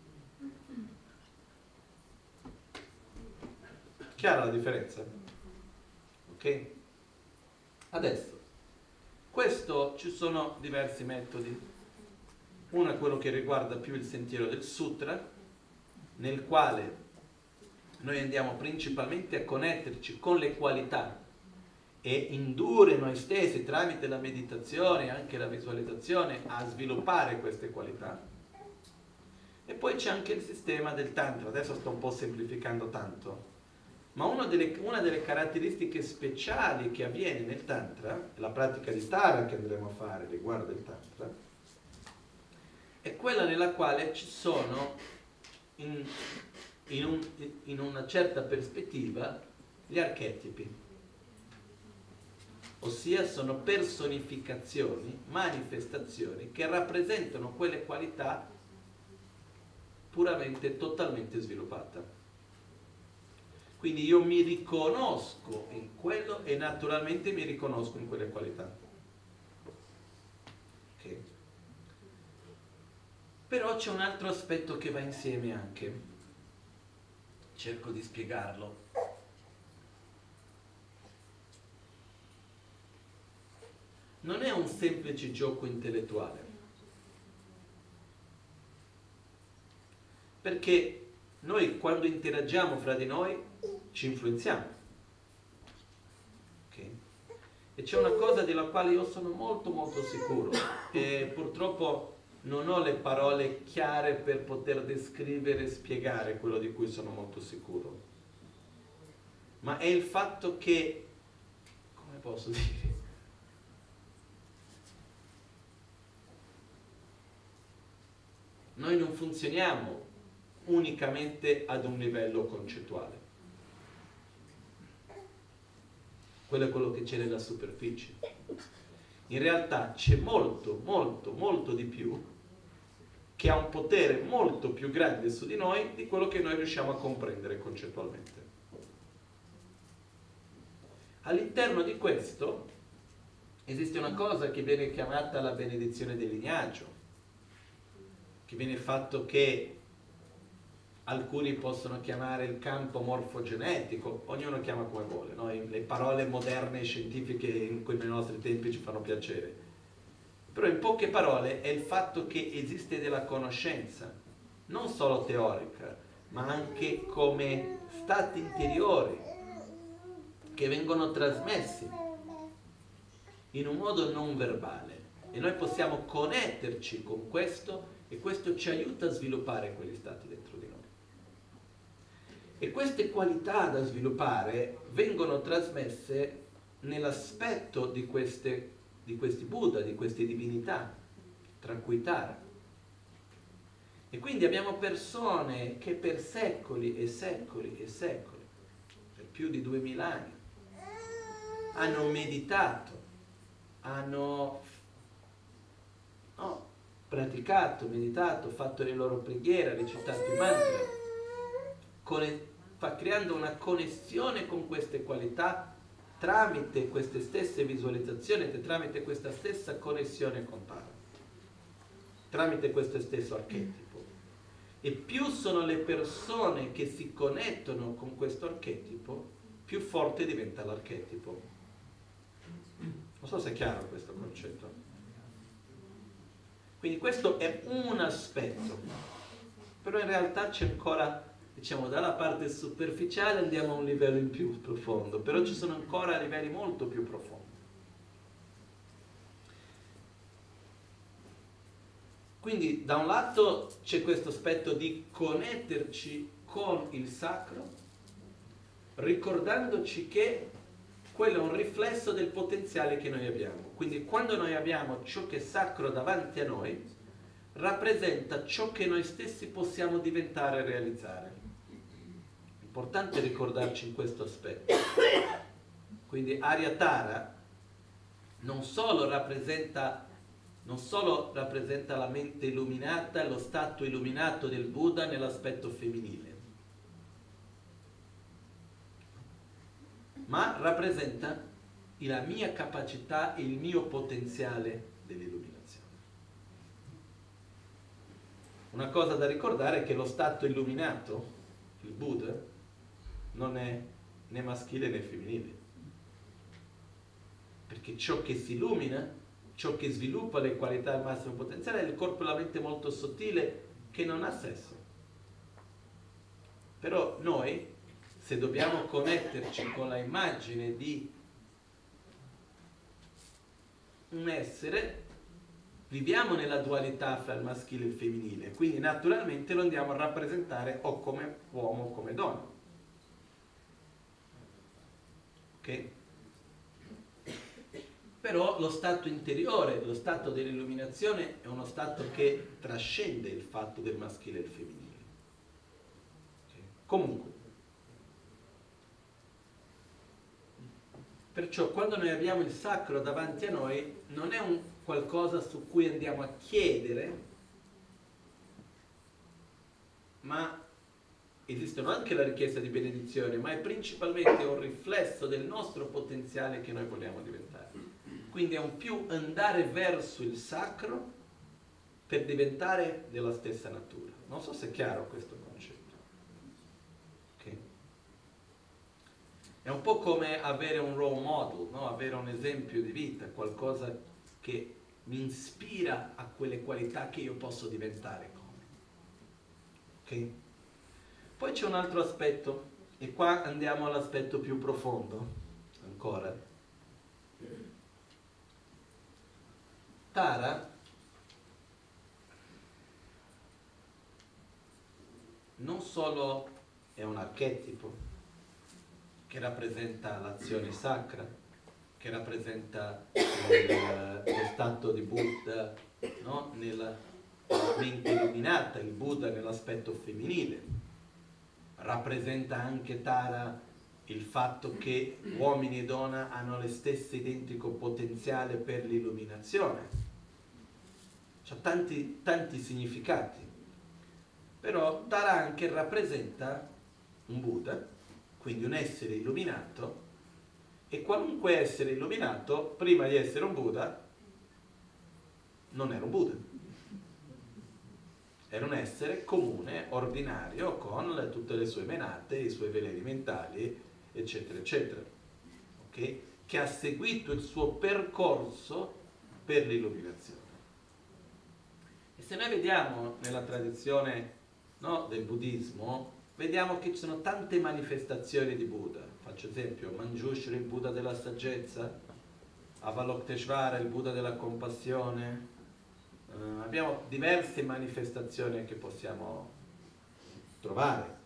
Chiara la differenza? Ok? Adesso, questo ci sono diversi metodi. Uno è quello che riguarda più il sentiero del sutra, nel quale noi andiamo principalmente a connetterci con le qualità e indurre noi stessi tramite la meditazione e anche la visualizzazione a sviluppare queste qualità. E poi c'è anche il sistema del tantra. Adesso sto un po' semplificando tanto, ma una delle, una delle caratteristiche speciali che avviene nel tantra, la pratica di Tara che andremo a fare riguardo il tantra, è quella nella quale ci sono in, in, un, in una certa prospettiva gli archetipi, ossia sono personificazioni, manifestazioni che rappresentano quelle qualità puramente, totalmente sviluppate. Quindi io mi riconosco in quello e naturalmente mi riconosco in quelle qualità. Okay. Però c'è un altro aspetto che va insieme anche. Cerco di spiegarlo. Non è un semplice gioco intellettuale. Perché noi quando interagiamo fra di noi ci influenziamo. Okay? E c'è una cosa della quale io sono molto molto sicuro e purtroppo non ho le parole chiare per poter descrivere e spiegare quello di cui sono molto sicuro, ma è il fatto che, come posso dire, noi non funzioniamo unicamente ad un livello concettuale. Quello è quello che c'è nella superficie. In realtà c'è molto, molto, molto di più, che ha un potere molto più grande su di noi di quello che noi riusciamo a comprendere concettualmente. All'interno di questo esiste una cosa che viene chiamata la benedizione del lignaggio, che viene fatto che alcuni possono chiamare il campo morfogenetico, ognuno chiama come vuole, no? Le parole moderne e scientifiche in cui nei nostri tempi ci fanno piacere. Però in poche parole è il fatto che esiste della conoscenza, non solo teorica, ma anche come stati interiori che vengono trasmessi in un modo non verbale. E noi possiamo connetterci con questo e questo ci aiuta a sviluppare quegli stati dentro di noi. E queste qualità da sviluppare vengono trasmesse nell'aspetto di, queste, di questi Buddha, di queste divinità, tra cui Tara. E quindi abbiamo persone che per secoli e secoli e secoli, per più di duemila anni, hanno meditato, hanno no, praticato, meditato, fatto le loro preghiere, recitato i mantra, con, fa, creando una connessione con queste qualità tramite queste stesse visualizzazioni e tramite questa stessa connessione con Tara, tramite questo stesso archetipo. E più sono le persone che si connettono con questo archetipo, più forte diventa l'archetipo. Non so se è chiaro questo concetto. Quindi questo è un aspetto, però in realtà c'è ancora, diciamo, dalla parte superficiale andiamo a un livello in più profondo, però ci sono ancora livelli molto più profondi. Quindi da un lato c'è questo aspetto di connetterci con il sacro ricordandoci che quello è un riflesso del potenziale che noi abbiamo. Quindi quando noi abbiamo ciò che è sacro davanti a noi, rappresenta ciò che noi stessi possiamo diventare e realizzare. È importante ricordarci in questo aspetto. Quindi Aryatara non solo rappresenta, non solo rappresenta la mente illuminata, lo stato illuminato del Buddha nell'aspetto femminile, ma rappresenta la mia capacità e il mio potenziale dell'illuminazione. Una cosa da ricordare è che lo stato illuminato, il Buddha, non è né maschile né femminile, perché ciò che si illumina, ciò che sviluppa le qualità al massimo potenziale è il corpo e la mente molto sottile che non ha sesso. Però noi, se dobbiamo connetterci con la immagine di un essere, viviamo nella dualità fra il maschile e il femminile, quindi naturalmente lo andiamo a rappresentare o come uomo o come donna. Ok? Però lo stato interiore, lo stato dell'illuminazione è uno stato che trascende il fatto del maschile e il femminile. Okay? Comunque, perciò quando noi abbiamo il sacro davanti a noi non è un qualcosa su cui andiamo a chiedere, ma esistono anche la richiesta di benedizione, ma è principalmente un riflesso del nostro potenziale che noi vogliamo diventare. Quindi è un più andare verso il sacro per diventare della stessa natura. Non so se è chiaro questo concetto. Okay. È un po' come avere un role model, no? Avere un esempio di vita, qualcosa che mi ispira a quelle qualità che io posso diventare come. Ok? Poi c'è un altro aspetto, e qua andiamo all'aspetto più profondo, ancora. Tara non solo è un archetipo che rappresenta l'azione sacra, che rappresenta il, lo stato di Buddha, no? Nella mente illuminata, il Buddha nell'aspetto femminile, rappresenta anche Tara il fatto che uomini e donna hanno lo stesso identico potenziale per l'illuminazione. C'ha tanti, tanti significati. Però Tara anche rappresenta un Buddha, quindi un essere illuminato, e qualunque essere illuminato, prima di essere un Buddha, non era un Buddha. Era un essere comune, ordinario, con le, tutte le sue menate, i suoi veleni mentali, eccetera, eccetera. Okay? Che ha seguito il suo percorso per l'illuminazione. E se noi vediamo nella tradizione, no, del buddismo, vediamo che ci sono tante manifestazioni di Buddha. Faccio esempio, Manjushri, il Buddha della saggezza, Avalokiteshvara, il Buddha della compassione. Uh, abbiamo diverse manifestazioni che possiamo trovare.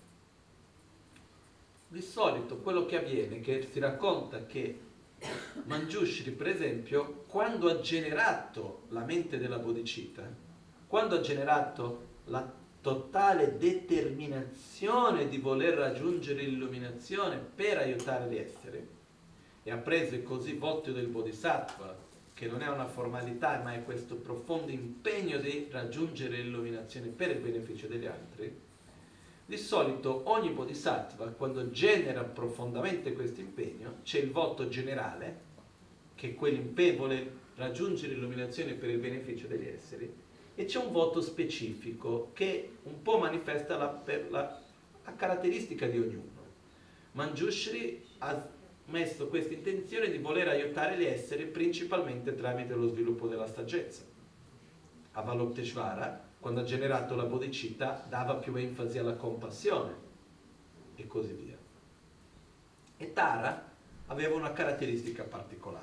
Di solito quello che avviene è che si racconta che Manjushri, per esempio, quando ha generato la mente della bodhicitta, quando ha generato la totale determinazione di voler raggiungere l'illuminazione per aiutare gli esseri, e ha preso il cosiddetto del bodhisattva, che non è una formalità ma è questo profondo impegno di raggiungere l'illuminazione per il beneficio degli altri, di solito ogni bodhisattva, quando genera profondamente questo impegno, c'è il voto generale, che quell'impegno vuole raggiungere l'illuminazione per il beneficio degli esseri, e c'è un voto specifico che un po' manifesta la, per la, la caratteristica di ognuno. Manjushri ha messo questa intenzione di voler aiutare gli esseri principalmente tramite lo sviluppo della saggezza. Avalokiteshvara, quando ha generato la bodhicitta, dava più enfasi alla compassione e così via. E Tara aveva una caratteristica particolare.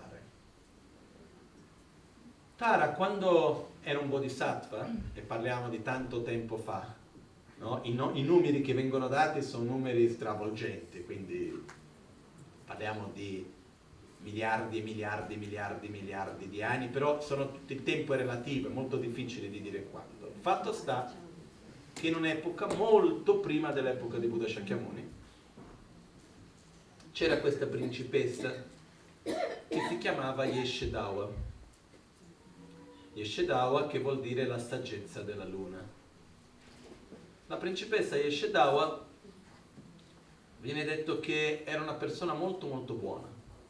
Tara, quando era un bodhisattva, e parliamo di tanto tempo fa, no? I, no, I numeri che vengono dati sono numeri stravolgenti, quindi parliamo di miliardi e miliardi e miliardi e miliardi di anni, però sono tutto il tempo è relativo, è molto difficile di dire quando. Fatto sta che in un'epoca molto prima dell'epoca di Buddha Shakyamuni c'era questa principessa che si chiamava Yeshedawa. Yeshedawa, che vuol dire la saggezza della luna. La principessa Yeshedawa viene detto che era una persona molto molto buona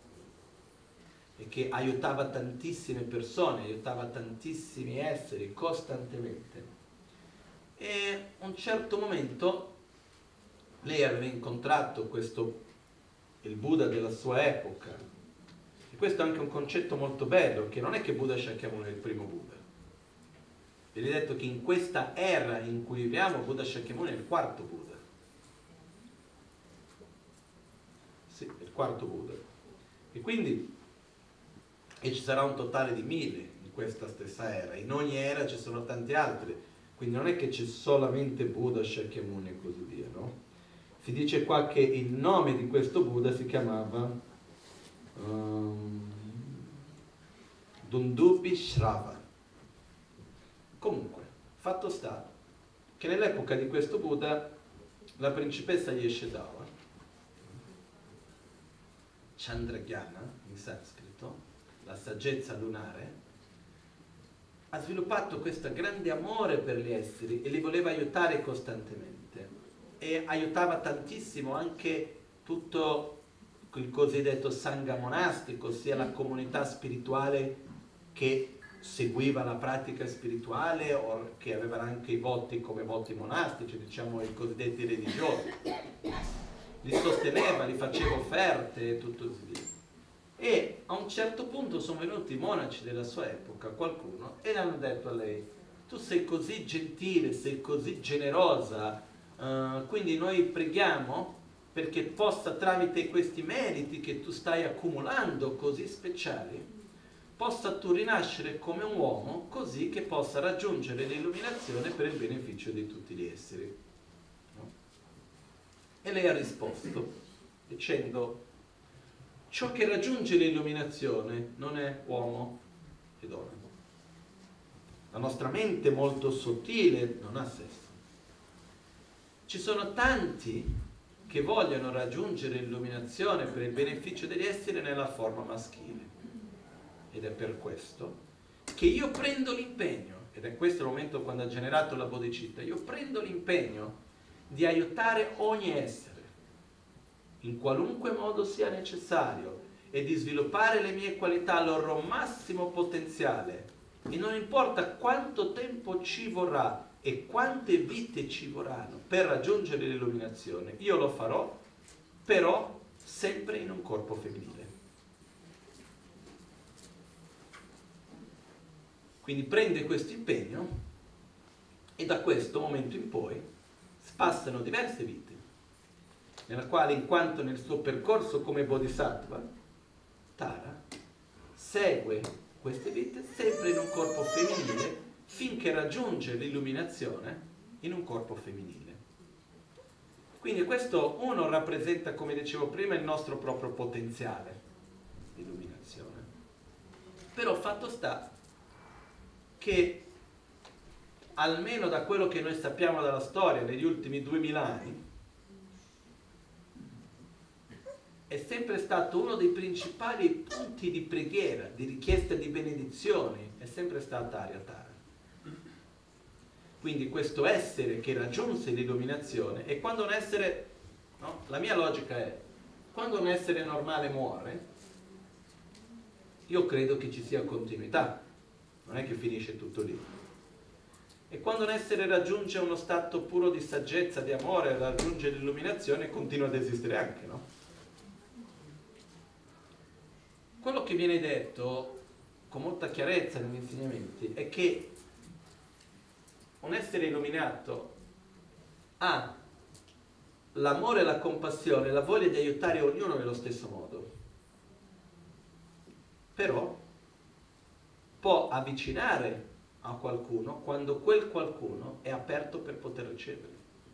e che aiutava tantissime persone, aiutava tantissimi esseri costantemente. E a un certo momento lei aveva incontrato questo, il Buddha della sua epoca, e questo è anche un concetto molto bello, che non è che Buddha Shakyamuni è il primo Buddha. Vi ho detto che in questa era in cui viviamo Buddha Shakyamuni è il quarto Buddha. Sì, il quarto Buddha. E quindi e ci sarà un totale di mille in questa stessa era. In ogni era ci sono tanti altri. Quindi non è che c'è solamente Buddha, Shakyamuni e così via, no? Si dice qua che il nome di questo Buddha si chiamava um, Dundubi Shrava. Comunque, fatto sta che nell'epoca di questo Buddha la principessa Yeshedawa, Chandragyana in sanscrito, la saggezza lunare, ha sviluppato questo grande amore per gli esseri e li voleva aiutare costantemente, e aiutava tantissimo anche tutto il cosiddetto sangha monastico, ossia la comunità spirituale che seguiva la pratica spirituale o che avevano anche i voti come voti monastici, diciamo i cosiddetti religiosi. Li sosteneva, li faceva offerte e tutto così. E a un certo punto sono venuti i monaci della sua epoca, qualcuno, e hanno detto a lei: tu sei così gentile, sei così generosa, uh, quindi noi preghiamo perché possa, tramite questi meriti che tu stai accumulando così speciali, possa tu rinascere come un uomo, così che possa raggiungere l'illuminazione per il beneficio di tutti gli esseri. No? E lei ha risposto dicendo: ciò che raggiunge l'illuminazione non è uomo e donna. La nostra mente molto sottile non ha sesso. Ci sono tanti che vogliono raggiungere l'illuminazione per il beneficio degli esseri nella forma maschile. Ed è per questo che io prendo l'impegno, ed è questo il momento quando ha generato la bodhicitta, io prendo l'impegno di aiutare ogni essere, in qualunque modo sia necessario, e di sviluppare le mie qualità al loro massimo potenziale, e non importa quanto tempo ci vorrà e quante vite ci vorranno per raggiungere l'illuminazione, io lo farò, però sempre in un corpo femminile. Quindi prende questo impegno e da questo momento in poi passano diverse vite, nella quale, in quanto nel suo percorso come Bodhisattva, Tara segue queste vite sempre in un corpo femminile finché raggiunge l'illuminazione in un corpo femminile. Quindi questo, uno, rappresenta, come dicevo prima, il nostro proprio potenziale di illuminazione. Però fatto sta che, almeno da quello che noi sappiamo dalla storia negli ultimi duemila anni, è sempre stato uno dei principali punti di preghiera, di richiesta di benedizioni, è sempre stata Aryatara. Quindi questo essere che raggiunse l'illuminazione, e quando un essere, no? La mia logica è, quando un essere normale muore, io credo che ci sia continuità, non è che finisce tutto lì. E quando un essere raggiunge uno stato puro di saggezza, di amore, raggiunge l'illuminazione, continua ad esistere anche, no? Quello che viene detto con molta chiarezza negli insegnamenti è che un essere illuminato ha l'amore e la compassione, la voglia di aiutare ognuno nello stesso modo, però può avvicinare a qualcuno quando quel qualcuno è aperto per poter ricevere.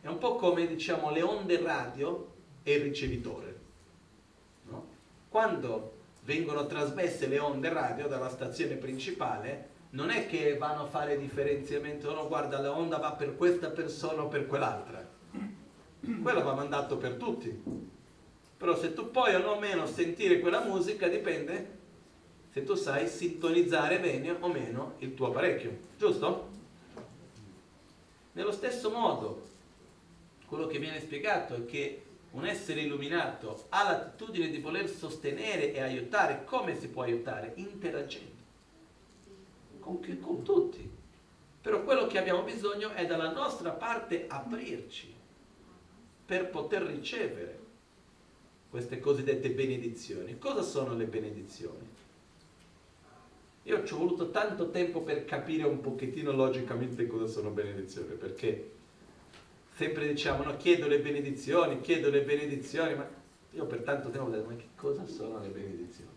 È un po' come, diciamo, le onde radio e il ricevitore, no? Quando vengono trasmesse le onde radio dalla stazione principale, non è che vanno a fare differenziamento, no, guarda, la onda va per questa persona o per quell'altra. Quello va mandato per tutti. Però se tu puoi o meno sentire quella musica dipende se tu sai sintonizzare bene o meno il tuo apparecchio, giusto? Nello stesso modo, quello che viene spiegato è che un essere illuminato ha l'attitudine di voler sostenere e aiutare. Come si può aiutare? Interagendo con, chi, con tutti. Però quello che abbiamo bisogno è dalla nostra parte aprirci per poter ricevere queste cosiddette benedizioni. Cosa sono le benedizioni? Io ci ho voluto tanto tempo per capire un pochettino logicamente cosa sono benedizioni, perché sempre diciamo, no, chiedo le benedizioni, chiedo le benedizioni, ma io per tanto tempo ho detto, ma che cosa sono le benedizioni?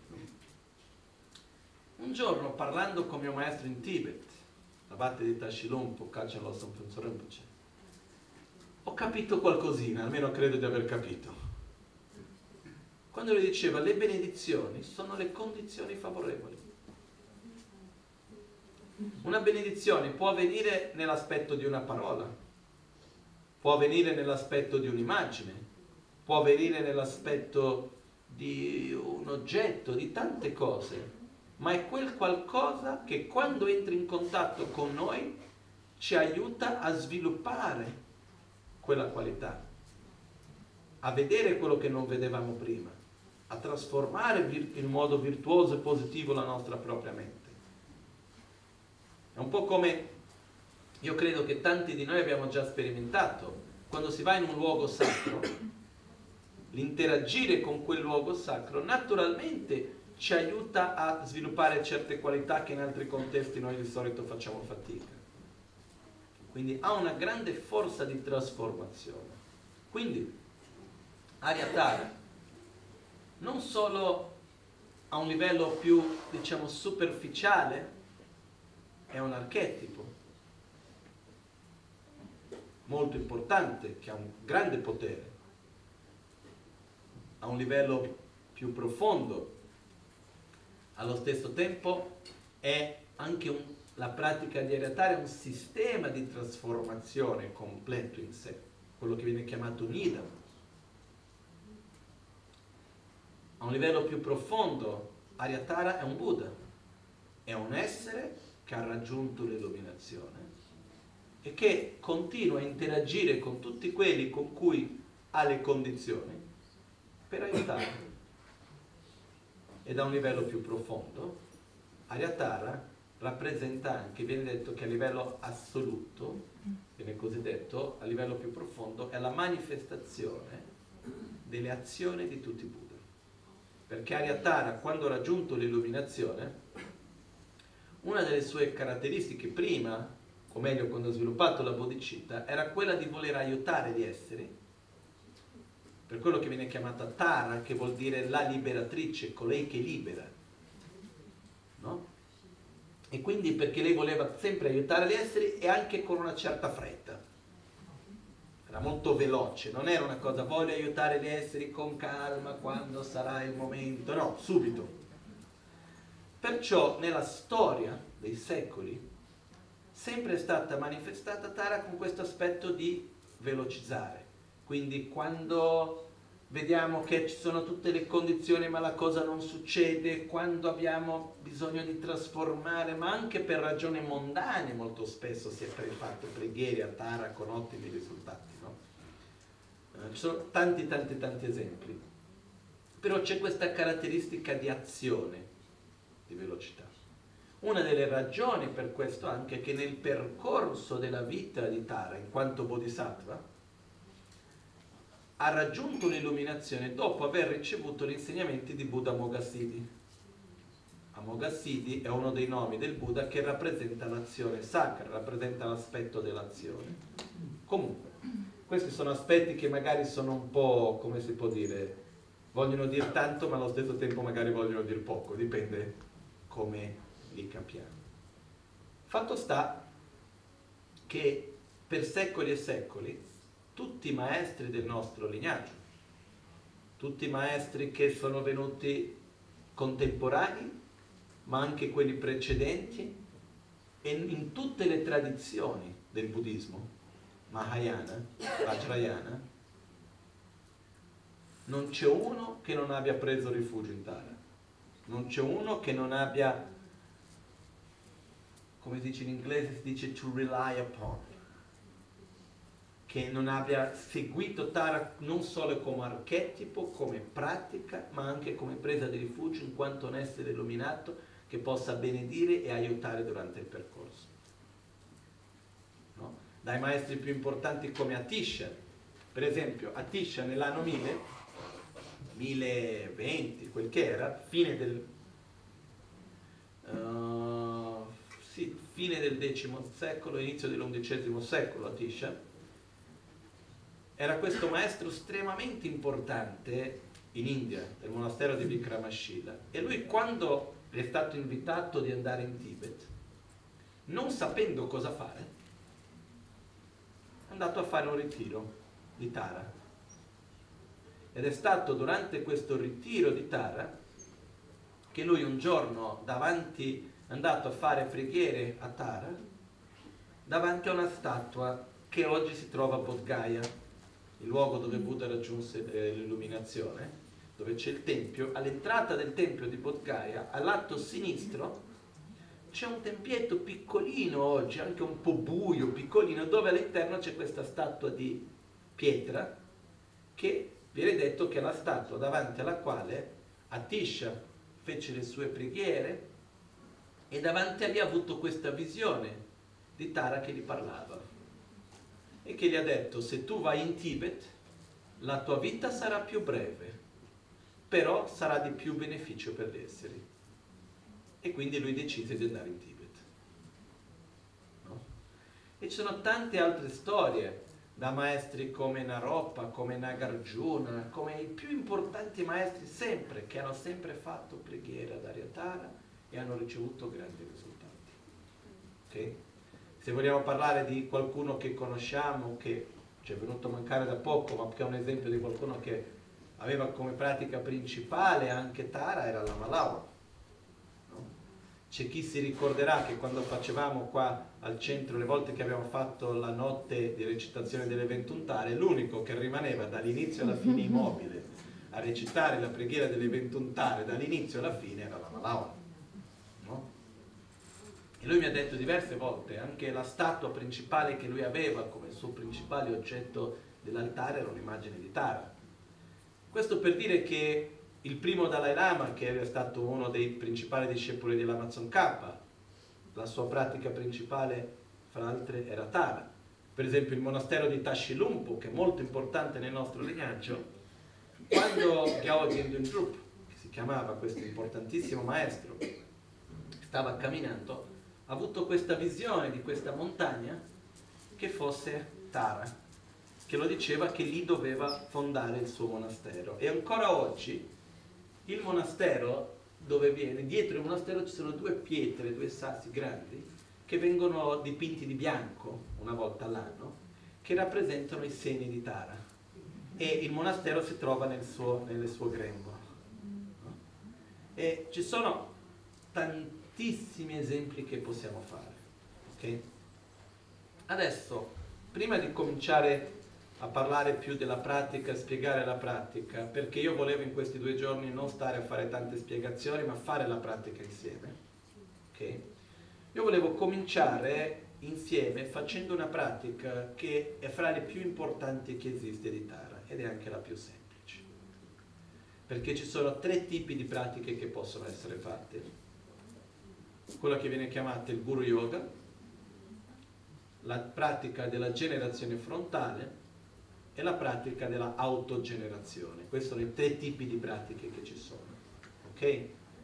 Un giorno, parlando con mio maestro in Tibet, l'abate di Tashilhunpo, Kachan Losam Phuntsho Rinpoche, ho capito qualcosina, almeno credo di aver capito. Quando lui diceva, le benedizioni sono le condizioni favorevoli. Una benedizione può avvenire nell'aspetto di una parola, può avvenire nell'aspetto di un'immagine, può avvenire nell'aspetto di un oggetto, di tante cose, ma è quel qualcosa che quando entri in contatto con noi ci aiuta a sviluppare quella qualità, a vedere quello che non vedevamo prima, a trasformare in modo virtuoso e positivo la nostra propria mente. È un po' come, io credo che tanti di noi abbiamo già sperimentato, quando si va in un luogo sacro, l'interagire con quel luogo sacro naturalmente ci aiuta a sviluppare certe qualità che in altri contesti noi di solito facciamo fatica. Quindi ha una grande forza di trasformazione. Quindi Aryatara non solo a un livello più, diciamo, superficiale, è un archetipo molto importante che ha un grande potere. A un livello più profondo, allo stesso tempo, è anche un, la pratica di Aryatara è un sistema di trasformazione completo in sé, quello che viene chiamato Nidam. A un livello più profondo, Aryatara è un Buddha, è un essere che ha raggiunto l'illuminazione e che continua a interagire con tutti quelli con cui ha le condizioni per aiutare. E da un livello più profondo, Aryatara rappresenta anche, viene detto che a livello assoluto, viene così detto, a livello più profondo, è la manifestazione delle azioni di tutti i Buddha. Perché Aryatara, quando ha raggiunto l'illuminazione, una delle sue caratteristiche prima, o meglio quando ha sviluppato la bodhicitta, era quella di voler aiutare gli esseri, per quello che viene chiamata Tara, che vuol dire la liberatrice, colei che libera, no? E quindi perché lei voleva sempre aiutare gli esseri e anche con una certa fretta. Era molto veloce, non era una cosa voglio aiutare gli esseri con calma quando sarà il momento, no, subito. Perciò nella storia dei secoli sempre è stata manifestata Tara con questo aspetto di velocizzare. Quindi quando vediamo che ci sono tutte le condizioni ma la cosa non succede, quando abbiamo bisogno di trasformare, ma anche per ragioni mondane molto spesso si è fatto preghiere a Tara con ottimi risultati, no? Eh, ci sono tanti tanti tanti esempi, però c'è questa caratteristica di azione, di velocità. Una delle ragioni per questo anche è che nel percorso della vita di Tara in quanto bodhisattva ha raggiunto l'illuminazione dopo aver ricevuto gli insegnamenti di Buddha Amoghasiddhi. Amoghasiddhi è uno dei nomi del Buddha che rappresenta l'azione sacra, rappresenta l'aspetto dell'azione. Comunque, questi sono aspetti che magari sono un po', come si può dire, vogliono dire tanto ma allo stesso tempo magari vogliono dire poco, dipende come li capiamo. Fatto sta che per secoli e secoli tutti i maestri del nostro lignaggio, tutti i maestri che sono venuti contemporanei, ma anche quelli precedenti, e in tutte le tradizioni del buddismo, Mahayana, Vajrayana, non c'è uno che non abbia preso rifugio in Tara, non c'è uno che non abbia, come si dice in inglese, si dice to rely upon, che non abbia seguito Tara non solo come archetipo, come pratica, ma anche come presa di rifugio in quanto un essere illuminato che possa benedire e aiutare durante il percorso. No? Dai maestri più importanti come Atisha, per esempio, Atisha nell'anno mille, mille venti, quel che era, fine del, uh, sì, fine del decimo secolo, inizio dell'undicesimo secolo, Atisha, era questo maestro estremamente importante in India, nel monastero di Vikramashila, e lui quando è stato invitato di andare in Tibet, non sapendo cosa fare, è andato a fare un ritiro di Tara. Ed è stato durante questo ritiro di Tara che lui un giorno davanti, è andato a fare preghiere a Tara, davanti a una statua che oggi si trova a Bodh Gaya, il luogo dove Buddha raggiunse l'illuminazione, dove c'è il tempio. All'entrata del tempio di Bodh Gaya, al lato sinistro, c'è un tempietto piccolino oggi, anche un po' buio, piccolino, dove all'interno c'è questa statua di pietra, che viene detto che è la statua davanti alla quale Atisha fece le sue preghiere, e davanti a lì ha avuto questa visione di Tara che gli parlava, e che gli ha detto: se tu vai in Tibet, la tua vita sarà più breve, però sarà di più beneficio per gli esseri. E quindi lui decise di andare in Tibet. No? E ci sono tante altre storie, da maestri come Naropa, come Nagarjuna, come i più importanti maestri sempre, che hanno sempre fatto preghiera ad Aryatara e hanno ricevuto grandi risultati. Okay? Se vogliamo parlare di qualcuno che conosciamo, che ci è venuto a mancare da poco, ma che è un esempio di qualcuno che aveva come pratica principale anche Tara, era la Malawa. No? C'è chi si ricorderà che quando facevamo qua al centro, le volte che abbiamo fatto la notte di recitazione delle ventuno Tare, l'unico che rimaneva dall'inizio alla fine immobile a recitare la preghiera delle ventuno Tare dall'inizio alla fine era la Malawa. No? E lui mi ha detto diverse volte, anche la statua principale che lui aveva come suo principale oggetto dell'altare era un'immagine di Tara. Questo per dire che il primo Dalai Lama, che era stato uno dei principali discepoli dell'Amazon Kappa, la sua pratica principale, fra altre, era Tara. Per esempio il monastero di Tashi Lumpo, che è molto importante nel nostro lignaggio, quando Gyalgen Dundrup, che si chiamava questo importantissimo maestro, stava camminando, ha avuto questa visione di questa montagna che fosse Tara, che lo diceva che lì doveva fondare il suo monastero. E ancora oggi il monastero dove viene, dietro il monastero ci sono due pietre, due sassi grandi, che vengono dipinti di bianco una volta all'anno, che rappresentano i segni di Tara. E il monastero si trova nel suo, nelle sue grembo. E ci sono tantissimi esempi che possiamo fare. Okay? Adesso, prima di cominciare a parlare più della pratica, a spiegare la pratica, perché io volevo in questi due giorni non stare a fare tante spiegazioni, ma fare la pratica insieme. Okay? Io volevo cominciare insieme facendo una pratica che è fra le più importanti che esiste di Tara, ed è anche la più semplice. Perché ci sono tre tipi di pratiche che possono essere fatte. Quella che viene chiamata il Guru Yoga, la pratica della generazione frontale e la pratica della autogenerazione. Questi sono i tre tipi di pratiche che ci sono. Ok?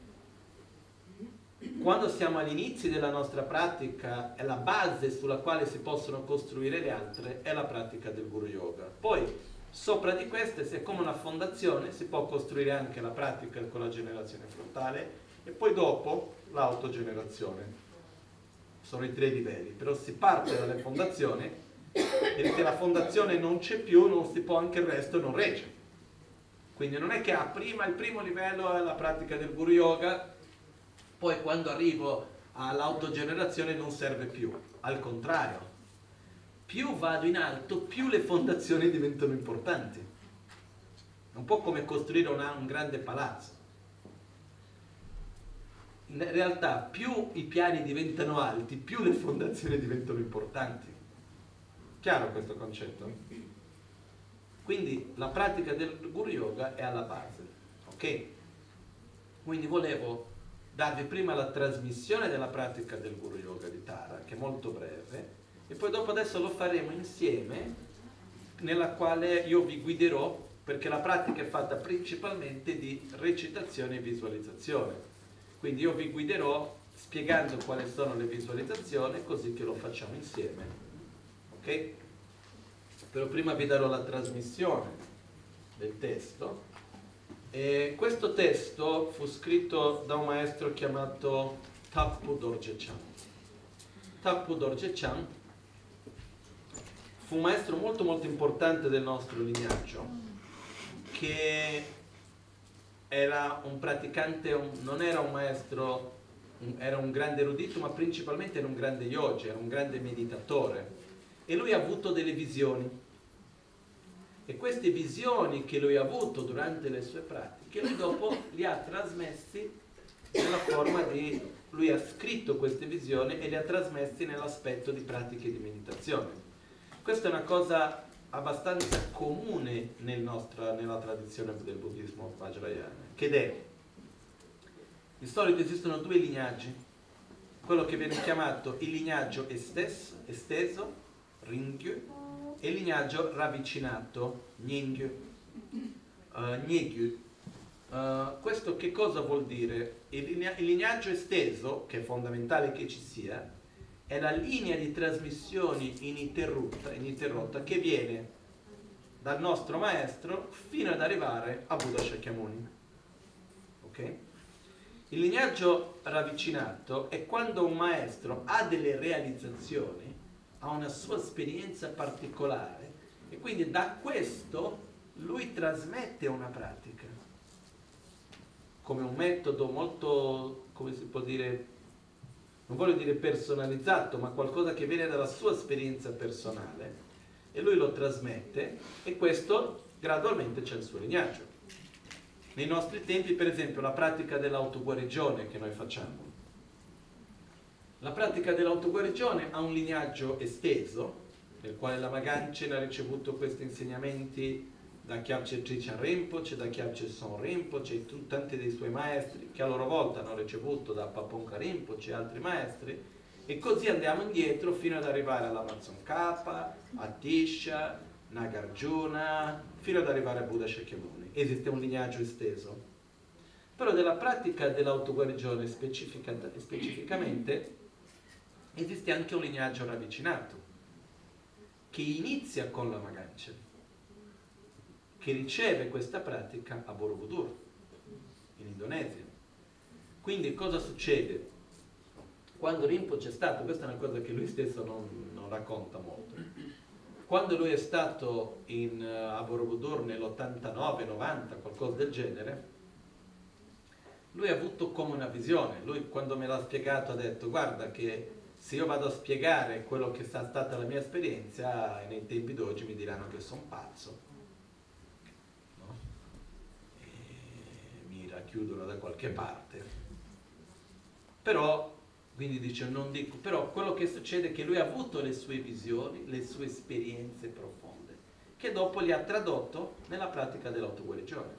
Quando siamo agli inizi della nostra pratica, è la base sulla quale si possono costruire le altre, è la pratica del Guru Yoga. Poi, sopra di queste, se è come una fondazione, si può costruire anche la pratica con la generazione frontale e poi dopo l'autogenerazione. Sono i tre livelli, però si parte dalle fondazioni E se la fondazione non c'è più, non si può, anche il resto non regge. Quindi non è che ah, prima il primo livello è la pratica del Guru Yoga, poi quando arrivo all'autogenerazione non serve più. Al contrario, più vado in alto, più le fondazioni diventano importanti. È un po' come costruire una, un grande palazzo. In realtà più i piani diventano alti, più le fondazioni diventano importanti. Chiaro questo concetto? Quindi la pratica del Guru Yoga è alla base, ok? Quindi volevo darvi prima la trasmissione della pratica del Guru Yoga di Tara, che è molto breve, e poi dopo adesso lo faremo insieme, nella quale io vi guiderò, perché la pratica è fatta principalmente di recitazione e visualizzazione. Quindi io vi guiderò spiegando quali sono le visualizzazioni, così che lo facciamo insieme. Ok? Però prima vi darò la trasmissione del testo. E questo testo fu scritto da un maestro chiamato Tapu Dorje Chand. Tapu Dorje Chand fu un maestro molto molto importante del nostro lignaggio, che era un praticante, un, non era un maestro, un, era un grande erudito, ma principalmente era un grande yogi, era un grande meditatore. E lui ha avuto delle visioni. E queste visioni che lui ha avuto durante le sue pratiche, lui dopo li ha trasmessi nella forma di... Lui ha scritto queste visioni e le ha trasmessi nell'aspetto di pratiche di meditazione. Questa è una cosa abbastanza comune nel nostra, nella tradizione del buddismo vajrayana, che è, di solito esistono due lignaggi, quello che viene chiamato il lignaggio esteso, esteso Ringyu, e il lignaggio ravvicinato, Nyingyu. Uh, Nyingyu. Uh, questo che cosa vuol dire? Il, il lignaggio esteso, che è fondamentale che ci sia, è la linea di trasmissioni ininterrotta, ininterrotta che viene dal nostro maestro fino ad arrivare a Buddha Shakyamuni. Ok? Il lignaggio ravvicinato è quando un maestro ha delle realizzazioni, ha una sua esperienza particolare e quindi da questo lui trasmette una pratica come un metodo molto, come si può dire, non voglio dire personalizzato, ma qualcosa che viene dalla sua esperienza personale, e lui lo trasmette, e questo gradualmente c'è il suo lignaggio. Nei nostri tempi, per esempio, la pratica dell'autoguarigione che noi facciamo. La pratica dell'autoguarigione ha un lignaggio esteso, nel quale la Magancia ha ricevuto questi insegnamenti da Kyabche Trichan Rinpoche, da Kyabche Son Rinpoche, e tanti dei suoi maestri che a loro volta hanno ricevuto da Paponka Rinpoche e altri maestri, e così andiamo indietro fino ad arrivare all'Amazon Kappa, a Tisha, Nagarjuna, fino ad arrivare a Buddha Shakyamuni. Esiste un lignaggio esteso. Però della pratica dell'autoguarigione specifica, specificamente esiste anche un lignaggio ravvicinato, che inizia con la Magancia, che riceve questa pratica a Borobudur, in Indonesia. Quindi cosa succede? Quando Rinpoche è stato, questa è una cosa che lui stesso non, non racconta molto, quando lui è stato in, uh, a Borobudur nell'ottantanove novanta, qualcosa del genere, lui ha avuto come una visione. Lui, quando me l'ha spiegato, ha detto: guarda che se io vado a spiegare quello che è stata la mia esperienza, nei tempi d'oggi mi diranno che sono pazzo, no? E mi racchiudono da qualche parte. Però, quindi dice, non dico, però quello che succede è che lui ha avuto le sue visioni, le sue esperienze profonde, che dopo li ha tradotto nella pratica dell'autoguarigione.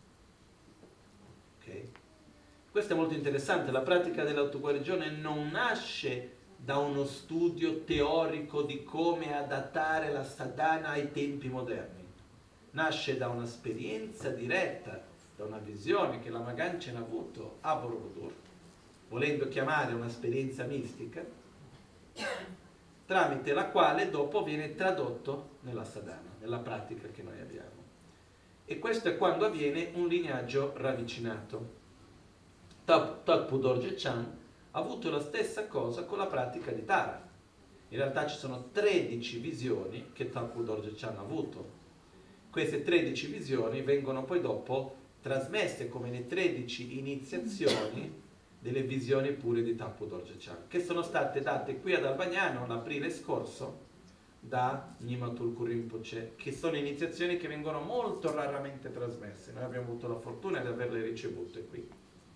Ok? Questo è molto interessante. La pratica dell'autoguarigione non nasce da uno studio teorico di come adattare la sadhana ai tempi moderni. Nasce da un'esperienza diretta, da una visione che la Magancia ha avuto a Borobudur, volendo chiamare un'esperienza mistica, tramite la quale dopo viene tradotto nella sadhana, nella pratica che noi abbiamo. E questo è quando avviene un lignaggio ravvicinato. Tapu Dorje Chand ha avuto la stessa cosa con la pratica di Tara. In realtà ci sono tredici visioni che Talmud Dorje Chan ha avuto. Queste tredici visioni vengono poi dopo trasmesse come le tredici iniziazioni delle visioni pure di Talmud Dorje Chan, che sono state date qui ad Albagnano l'aprile scorso da Nimatul Rinpoche, che sono iniziazioni che vengono molto raramente trasmesse. Noi abbiamo avuto la fortuna di averle ricevute qui.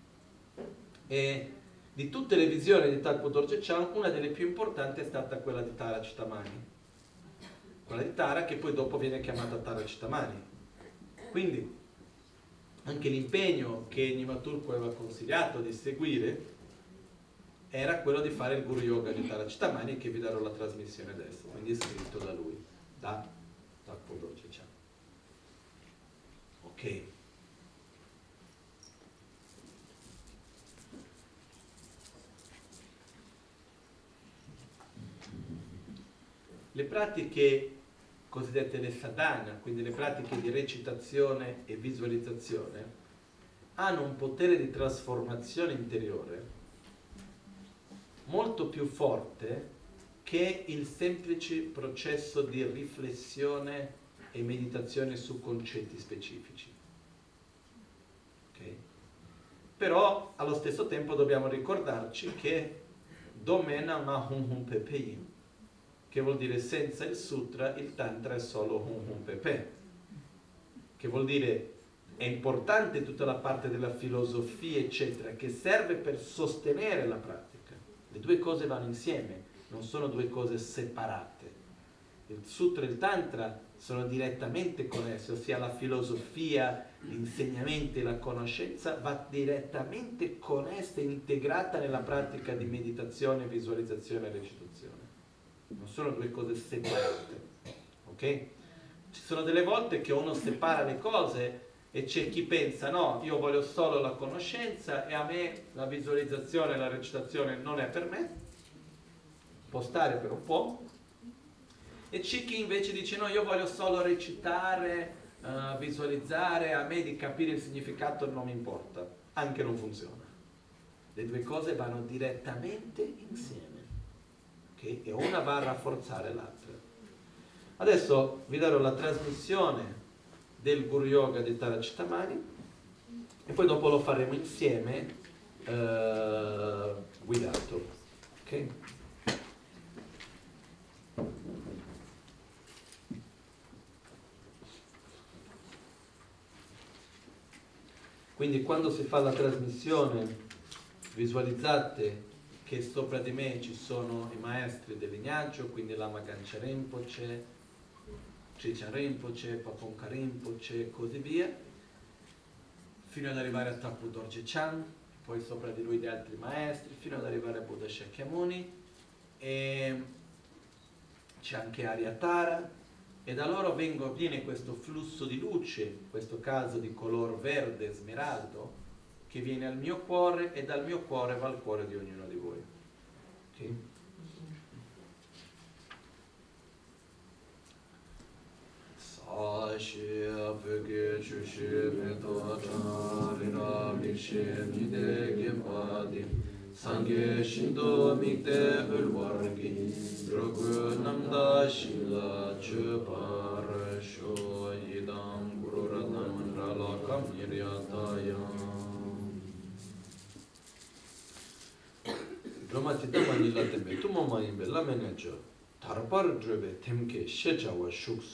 E di tutte le visioni di Talmud Dorje Chan, una delle più importanti è stata quella di Tara Chitamani. Quella di Tara, che poi dopo viene chiamata Tara Chitamani. Quindi anche l'impegno che Nimatul aveva consigliato di seguire era quello di fare il Guru Yoga di Tara Chitamani, che vi darò la trasmissione adesso, quindi è scritto da lui, da Talmud Dorje Chan. Ok. Le pratiche cosiddette le sadhana, quindi le pratiche di recitazione e visualizzazione, hanno un potere di trasformazione interiore molto più forte che il semplice processo di riflessione e meditazione su concetti specifici. Okay? Però allo stesso tempo dobbiamo ricordarci che Domena Mahum Hum Pepeim, che vuol dire senza il sutra il tantra è solo Hum Hum Pepe, che vuol dire è importante tutta la parte della filosofia eccetera, che serve per sostenere la pratica. Le due cose vanno insieme, non sono due cose separate. Il sutra e il tantra sono direttamente connessi, ossia la filosofia, l'insegnamento e la conoscenza va direttamente connessa e integrata nella pratica di meditazione, visualizzazione e recitazione. Non sono due cose separate, ok? Ci sono delle volte che uno separa le cose e c'è chi pensa no, io voglio solo la conoscenza e a me la visualizzazione e la recitazione non è per me, può stare per un po', e c'è chi invece dice no, io voglio solo recitare, uh, visualizzare, a me di capire il significato non mi importa, anche non funziona. Le due cose vanno direttamente insieme. Okay? E una va a rafforzare l'altra. Adesso vi darò la trasmissione del Guru Yoga di Tara Chitamani e poi dopo lo faremo insieme eh, guidato. Okay? Quindi quando si fa la trasmissione visualizzate che sopra di me ci sono i maestri del lignaggio, quindi Lama Gancha Rinpoche, Chicha Rinpoche, Paponka Rinpoche e così via, fino ad arrivare a Talmud Dorje Chan, poi sopra di lui gli altri maestri, fino ad arrivare a Buddha Shakyamuni, e c'è anche Arya Tara, e da loro vengo, viene questo flusso di luce, in questo caso di color verde smeraldo, che viene al mio cuore e dal mio cuore va al cuore di ognuno di voi. Okay? Sashe peke chushe meto charira bikshe nide gempadi sangye shindo mikte ulwargi drogu namda shila chupar sho yidam guru ratnam rala kam niryatayam Dromati damani la tembe tu mama imbe la meneggio tarpar drebe temke shechawa shukso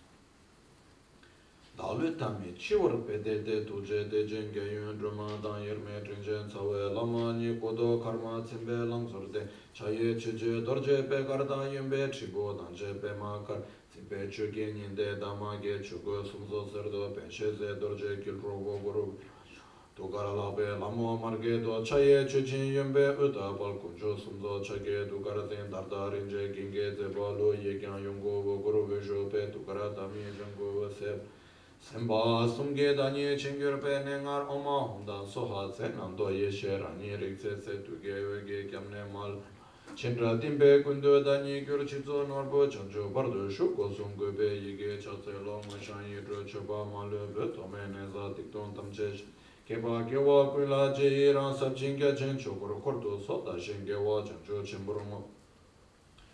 Dalu tami chiwar pede de tuje de jenge yun droma dan yerme dringen sawe lamani kodo karma tsimbe langsorde chaye cheje dorje pe kardan yumbe chibo danje pe makar tsimbe chuge ninde damage chugo sumzo serdo pe sheze dorje kilrogo guru Tukara labe lamo marge do chaye chechin yumbe uta balkunjo sumzo chage tukara ten dardarinje ginge zebalo yegyan yungo guru vejo pe tukara dami jango seb Semba sumge danye chengyur pe nengar oma hundan soha tse nando yeshe rani rikse se tuge wege kyamne mal Chendra timbe kundu danye gyur chizo norbo chancho bardo shuko sumgo pe yige chatse long shan yidro choba malu be tome neza tikton tamchesh Keba kewa kuila je iran sab chinga chen chokoro korto sota shen kewa chancho chenburmo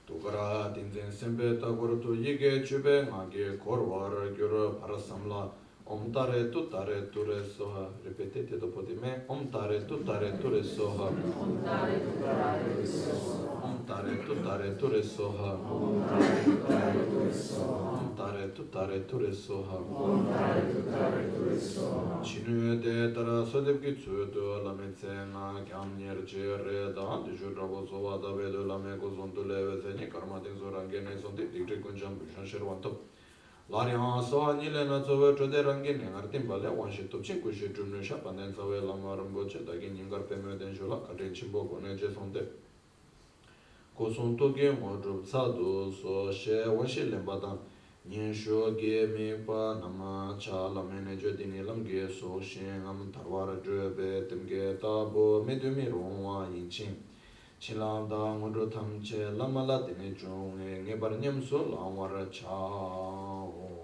Tukara tinzen sempe takur tu yige chube ngage korwar gyur parasamla Om tare tu tare ture soha. Ripetete dopo di me. Om tare tu tare ture soha. Om tare tu tare ture soha. Om tare tu tare ture soha. Om tare tu tare ture soha. Om tare tu tare ture soha. Om tare tu tare ture soha. Chinu de tara sodeb ki tsuyo la me tsena kyam nyer che re da di jurabo sova da vedo la me ko zonto leve se ni karma din zorangene zonte dikri kunjam bishan sherwanto. Larihan soha nile na tsowe chode rangi nengar timba le wanshi tupchin kushi chumnu shapa nen tsawe lama ramboche dagi nyingar pemyo den shula karin chimbo kone je sonde. Kosun toge modrub tsadu so she wanshi lemba dan nyen sho ge mingpa nama cha lamene jo dini lamge so shen am tarwara jo be temge tabo medumi rongwa yinchin. Chilam da modro tamche lama la dine chung nge bar nyam so lamwara cha.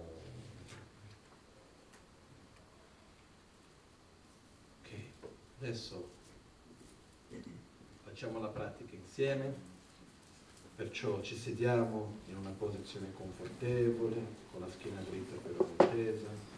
Adesso facciamo la pratica insieme, perciò ci sediamo in una posizione confortevole, con la schiena dritta però non tesa.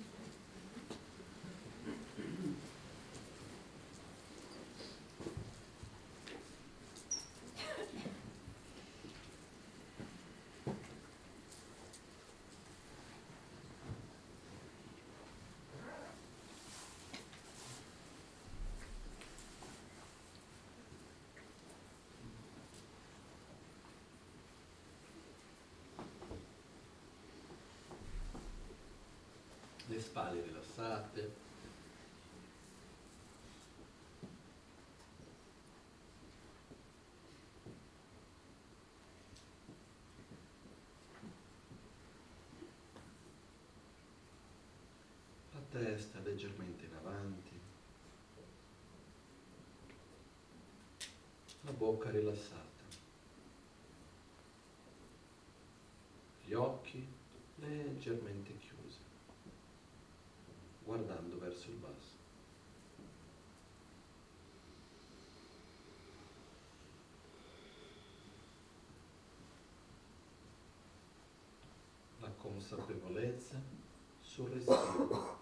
Le spalle rilassate, la testa leggermente in avanti, la bocca rilassata, gli occhi leggermente chiusi, guardando verso il basso. La consapevolezza sul respiro.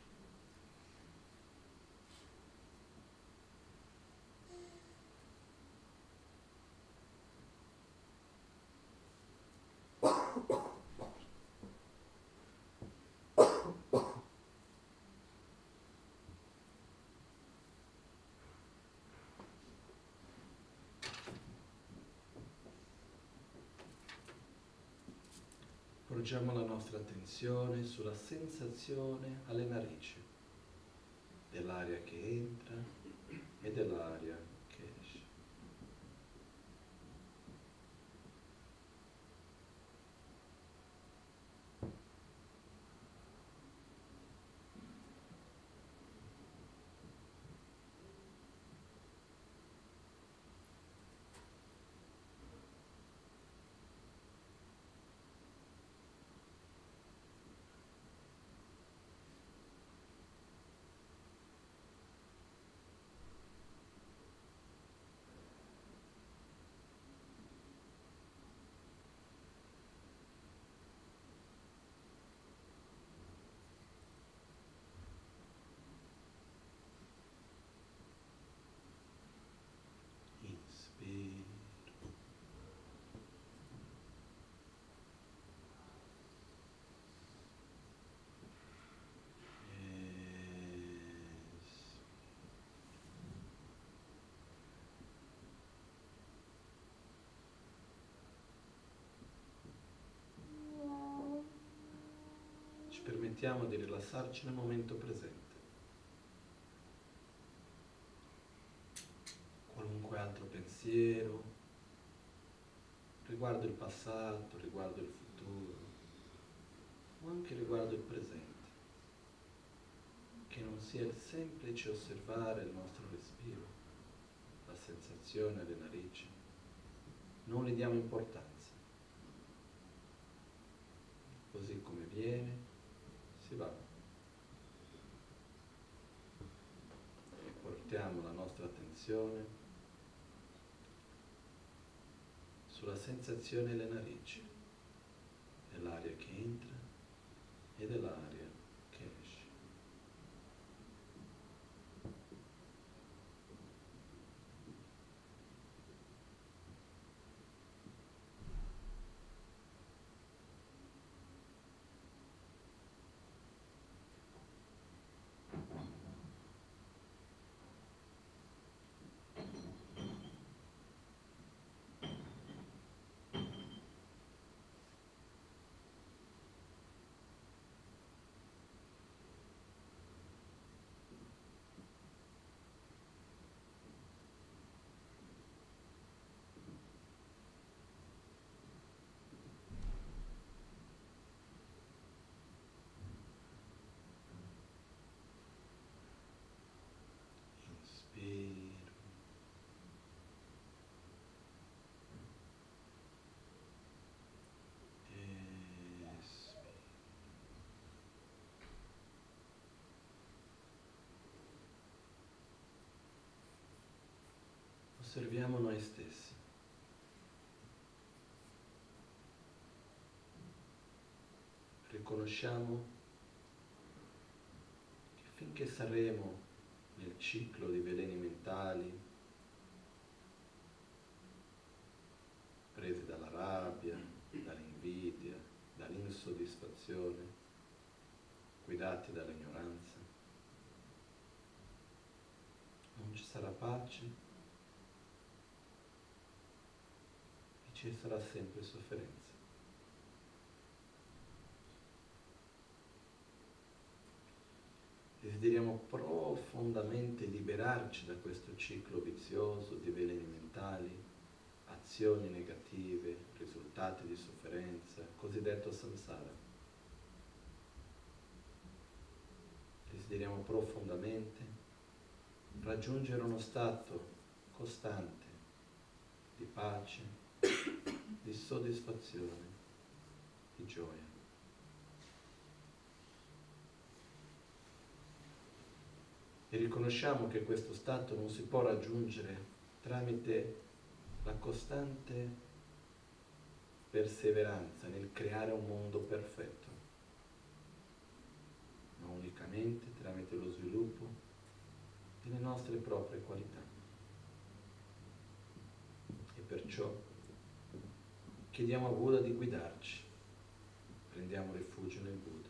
Porgiamo la nostra attenzione sulla sensazione alle narici, dell'aria che entra e dell'aria che esce. Ci permettiamo di rilassarci nel momento presente. Qualunque altro pensiero, riguardo il passato, riguardo il futuro, o anche riguardo il presente, che non sia il semplice osservare il nostro respiro, la sensazione alle narici, non gli diamo importanza. Così come viene, si va. E portiamo la nostra attenzione sulla sensazione delle narici, dell'aria che entra e dell'aria che esce. Inspiro. Espiro. Osserviamo noi stessi. Riconosciamo che finché saremo nel ciclo di veleni mentali, presi dalla rabbia, dall'invidia, dall'insoddisfazione, guidati dall'ignoranza, non ci sarà pace e ci sarà sempre sofferenza. Desideriamo profondamente liberarci da questo ciclo vizioso di veleni mentali, azioni negative, risultati di sofferenza, cosiddetto samsara. Desideriamo profondamente raggiungere uno stato costante di pace, di soddisfazione, di gioia. E riconosciamo che questo stato non si può raggiungere tramite la costante perseveranza nel creare un mondo perfetto, ma unicamente tramite lo sviluppo delle nostre proprie qualità. E perciò chiediamo a Buddha di guidarci, prendiamo rifugio nel Buddha.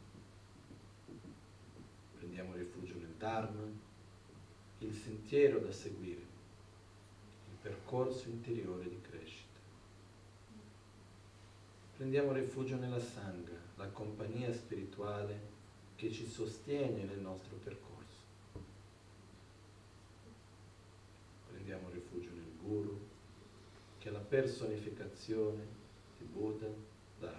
Prendiamo rifugio nel Dharma, il sentiero da seguire, il percorso interiore di crescita. Prendiamo rifugio nella Sangha, la compagnia spirituale che ci sostiene nel nostro percorso. Prendiamo rifugio nel Guru, che è la personificazione di Buddha, Dharma.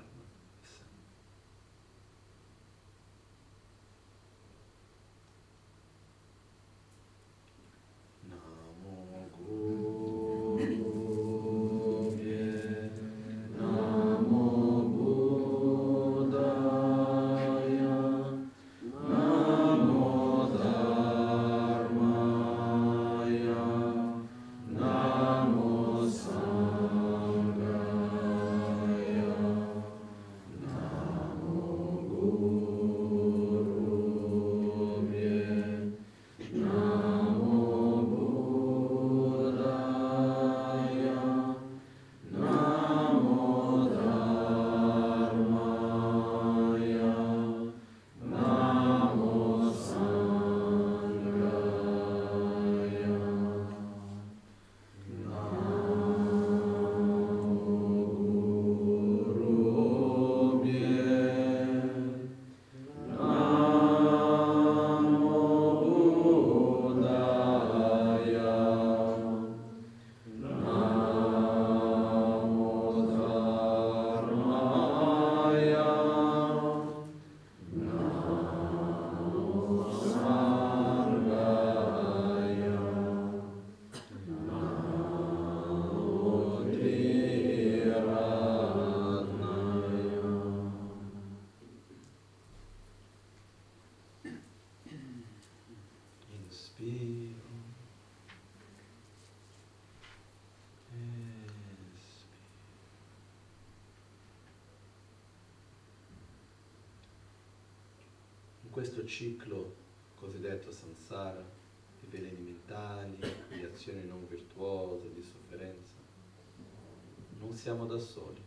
questo ciclo cosiddetto samsara, di veleni mentali, di azioni non virtuose, di sofferenza, non siamo da soli.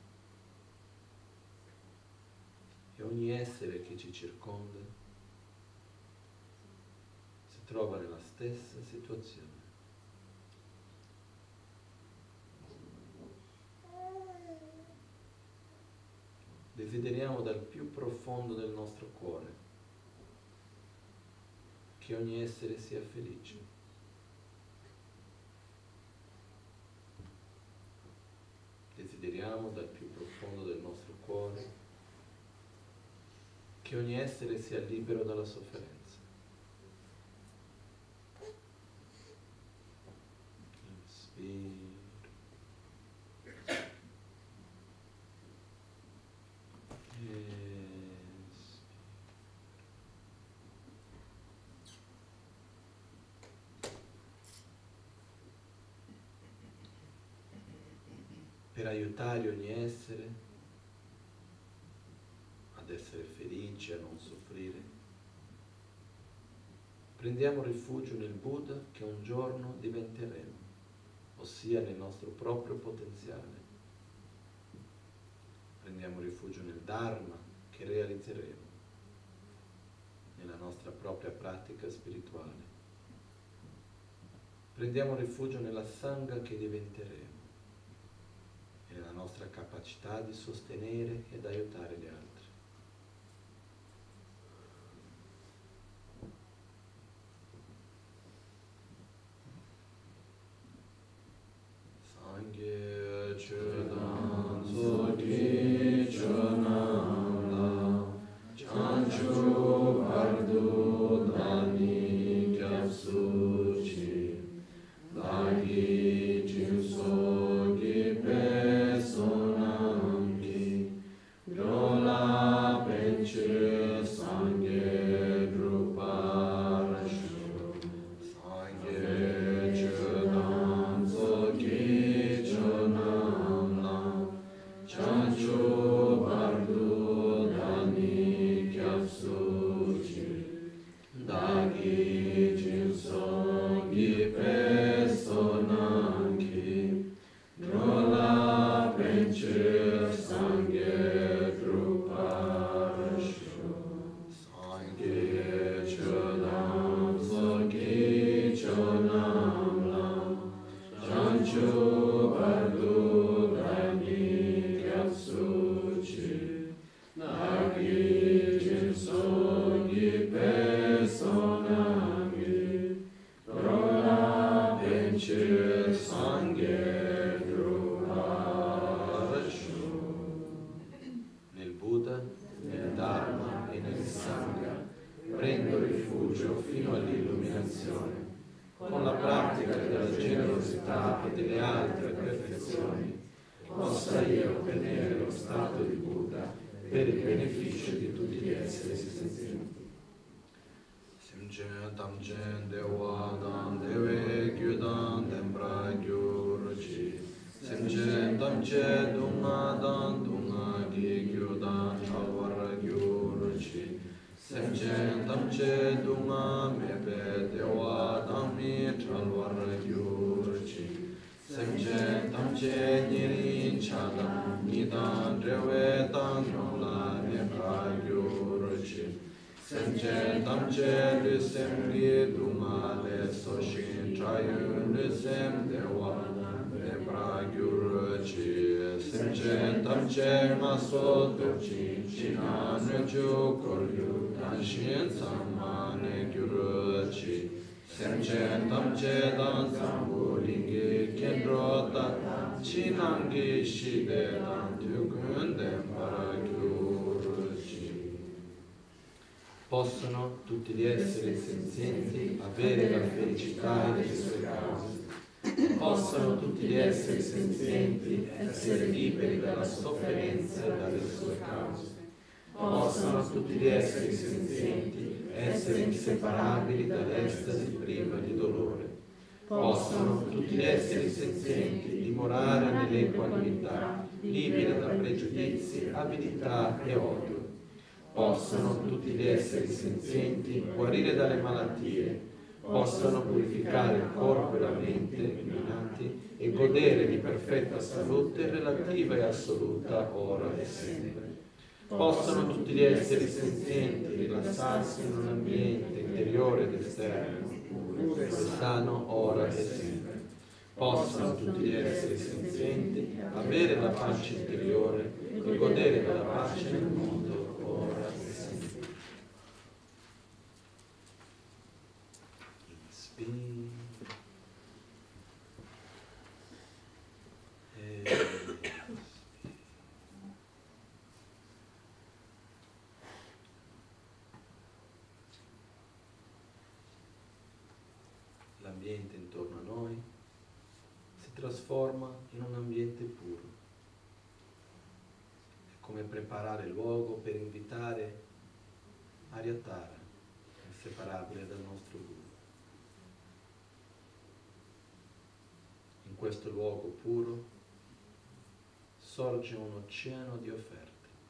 E ogni essere che ci circonda si trova nella stessa situazione. Desideriamo dal più profondo del nostro cuore che ogni essere sia felice. Desideriamo dal più profondo del nostro cuore che ogni essere sia libero dalla sofferenza. Inspira. Per aiutare ogni essere ad essere felice, a non soffrire, prendiamo rifugio nel Buddha che un giorno diventeremo, ossia nel nostro proprio potenziale. Prendiamo rifugio nel Dharma che realizzeremo, nella nostra propria pratica spirituale. Prendiamo rifugio nella Sangha che diventeremo, e nella nostra capacità di sostenere ed aiutare gli altri. Sangye Chudan Soki Chunamla Chanchu Bardu Dani Kyapsuchi Dagi Jinsogi Pesonamki Drola Penche Sangye Druparashu Sangye Chudan Soki Chunamla Chanchu Bardu Dani Kyapsuchi Dagi Jinsogi Pesonamki Drola Penche Sangye Druparashu Sangye Chodam Soki Chonamla Chanchu Bardu Dani Kyapsuchi Dagi Jinsogi Pesonamki Drola Penche Sangye Druparashu. Nel Buddha, nel Dharma e nel Sangha prendo rifugio fino all'illuminazione. Con la pratica della generosità e delle altre perfezioni possa io ottenere lo stato di Buddha per il beneficio di tutti gli esseri senzienti. Simchen tamchen dewa dan dewe gyudan dembra gyurchi. Simchen tamche dunga dan dunga gi gyudan chalwar gyurchi. Simchen tamche dunga mebe dewa dami chalwar gyurchi. Simchen tamche nirin chadam nidan drewe dan yola nebra gyurchi. Semche tamche lüsem li dunga le soshin chayun lüsem dewa debra gyurchi. Semche tamche maso durchi china nöchu koryu danshin samane gyurchi. Semche tamche dan sambu lingi kendro ta chinangi shide dan tukun dembara gyurchi. Possono tutti gli esseri senzienti avere la felicità e le sue cause. Possono tutti gli esseri senzienti essere liberi dalla sofferenza e dalle sue cause. Possono tutti gli esseri senzienti essere inseparabili dall'estasi priva di dolore. Possono tutti gli esseri senzienti dimorare nell'equanimità, liberi da pregiudizi, abilità e odio. possano tutti gli esseri senzienti guarire dalle malattie, possano purificare il corpo e la mente inquinati e godere di perfetta salute relativa e assoluta ora e sempre. Possano tutti gli esseri senzienti rilassarsi in un ambiente interiore ed esterno, puro e sano ora e sempre. Possano tutti gli esseri senzienti avere la pace interiore e godere della pace nel mondo ora e sempre. Inspira. L'ambiente intorno a noi si trasforma in un ambiente puro. È come preparare il luogo per invitare Aryatara, inseparabile dal nostro Guru. In questo luogo puro sorge un oceano di offerte.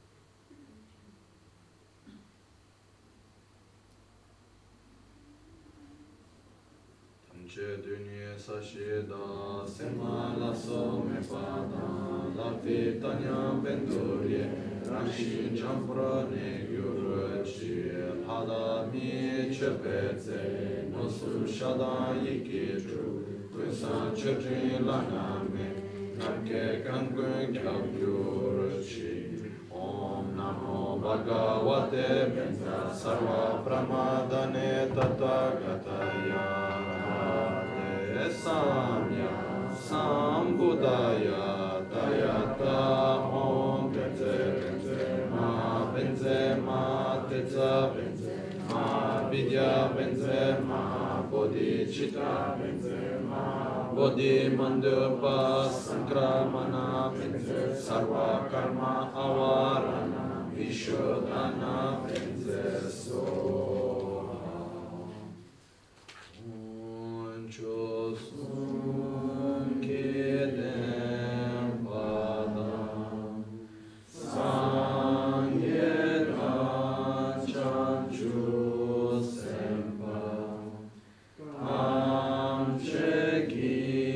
Tamche dunye sashida sema la some pada la vitanya bendorie rashi jamprone gyurchi hada mi chepeze nosu shada yiketru kusan churchi la name Namke Kangun Kyabgyurchi Om Namo Bhagavate Benza Sarva Pramadane Tathagataya Te Samya Sambuddhaya Tayata Om Benze Benze Ma Benze Ma Tetsa Benze Ma Vidya Benze Ma Bodhicitta Benze Ma Bodhi Mandapa Sankramana Benze Sarva Karma Avarana Vishodhana Benze Soha Uncho Sun Kedem Padam Sangyedan Chanchu Sempa Amche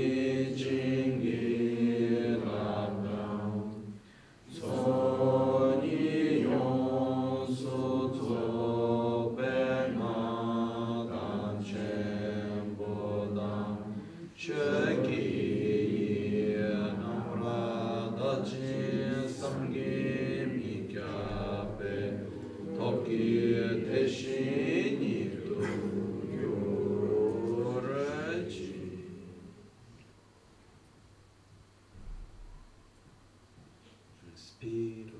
Respiro.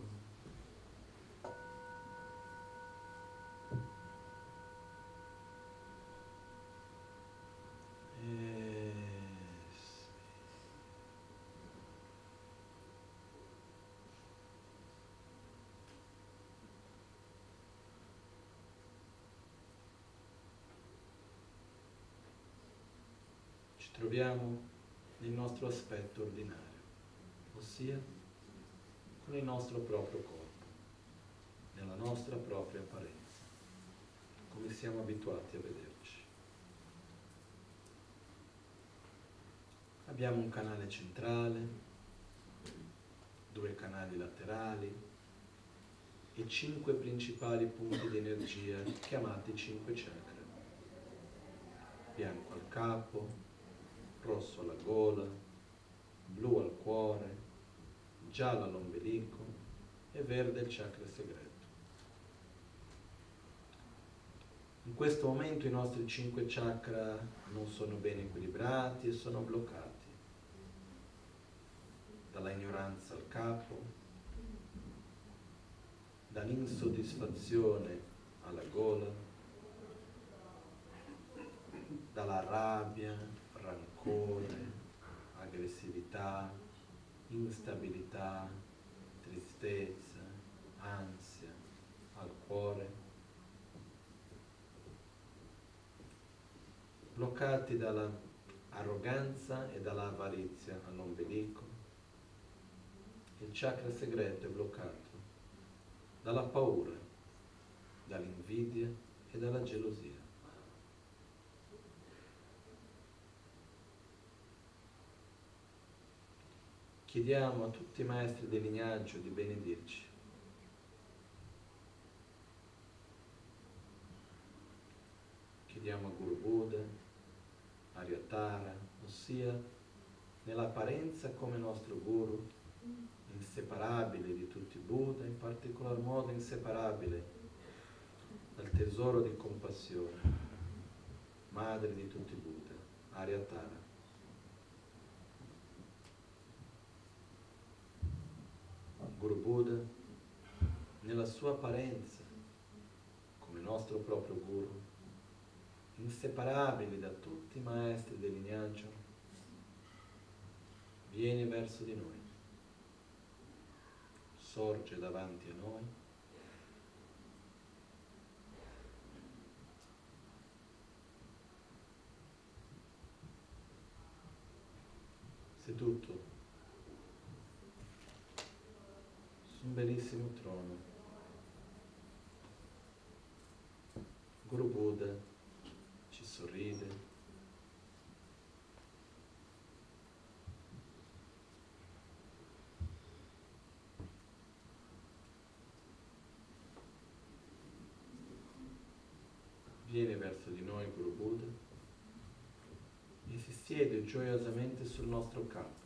Ci troviamo nel nostro aspetto ordinario, ossia con il nostro proprio corpo, nella nostra propria apparenza, come siamo abituati a vederci. Abbiamo un canale centrale, due canali laterali e cinque principali punti di energia chiamati cinque chakra. Bianco al capo, rosso alla gola, blu al cuore, giallo all'ombelico e verde il chakra segreto. In questo momento i nostri cinque chakra non sono ben equilibrati e sono bloccati dalla ignoranza al capo, dall'insoddisfazione alla gola, dalla rabbia, rancore, aggressività, instabilità, tristezza, ansia al cuore, bloccati dalla arroganza e dall'avarizia all'ombelico. Il chakra segreto è bloccato dalla paura dall'invidia e dalla gelosia. Chiediamo a tutti i maestri del lignaggio di benedirci. Chiediamo a Guru Buddha, Aryatara, ossia nell'apparenza come nostro Guru, inseparabile di tutti i Buddha, in particolar modo inseparabile dal tesoro di compassione, madre di tutti i Buddha, Aryatara. Guru Buddha, nella sua apparenza, come nostro proprio Guru, inseparabile da tutti i maestri del lignaggio, viene verso di noi, sorge davanti a noi, seduto su un bellissimo trono. Guru Buddha ci sorride, viene verso di noi Guru Buddha e si siede gioiosamente sul nostro capo,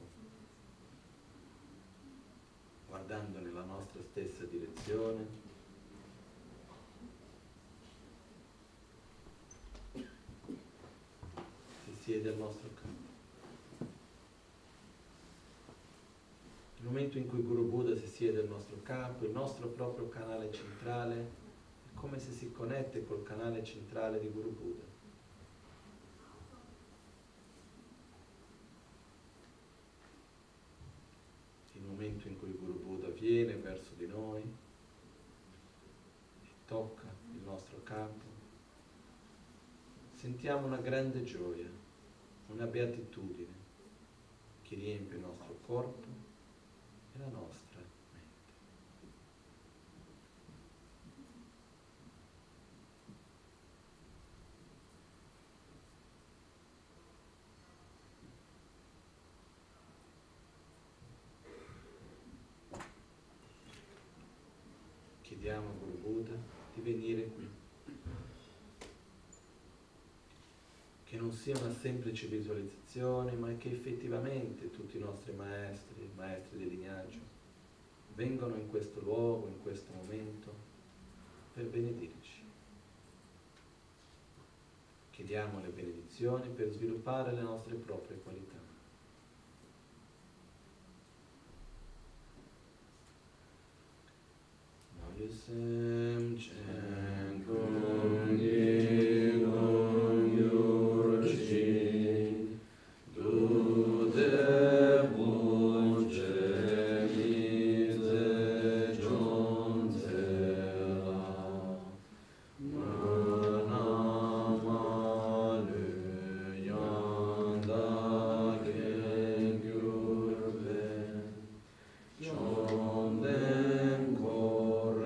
guardando nella nostra stessa direzione, si siede al nostro capo. Nel momento in cui Guru Buddha si siede al nostro capo, il nostro proprio canale centrale è come se si connette col canale centrale di Guru Buddha. Il momento in cui Guru Buddha viene verso di noi e tocca il nostro capo, sentiamo una grande gioia, una beatitudine che riempie il nostro corpo e la nostra mente. Chiediamo a Guru Buddha di venire qui, che non sia una semplice visualizzazione, ma che effettivamente tutti i nostri maestri, maestri del lignaggio, vengono in questo luogo, in questo momento, per benedirci. Chiediamo le benedizioni per sviluppare le nostre proprie qualità. Sem Chen Kung Yi Kung Yur Chi Du De Bun Che Mi Ze Jon Ze La Ma Na Ma Lu Yan Da Ken Gyur Ben Chon Den Kor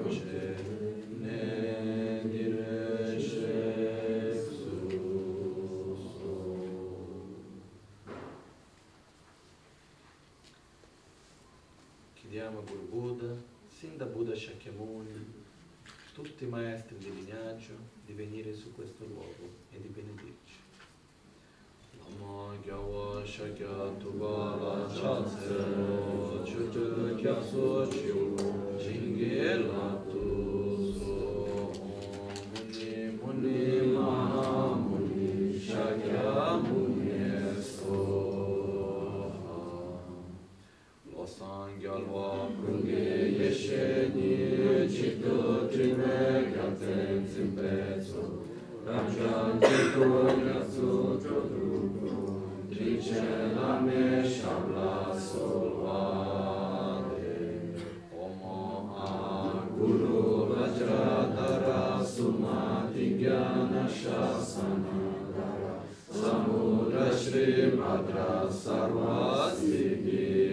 Chiediamo a Guru Buddha, sin da Buddha Shakyamuni, tutti i maestri di lignaggio, di venire su questo luogo e di benedirci. Lama Gyawa Shakya Tubala Chatsero Chutu Kyatso Chiu Jingye Latu So Muni Muni Maha Muni Shakya Muni Sangyalwa Prunge Yesheni Chito Trime Gyansen Zimpetso Ramjan Chito Yatsu Chodrupo Trice Lame Shabla Solvade Omo A Guru Vajradara Sumati Gyana Shasana Dara Samudra Shri Bhadra Sarva Siddhi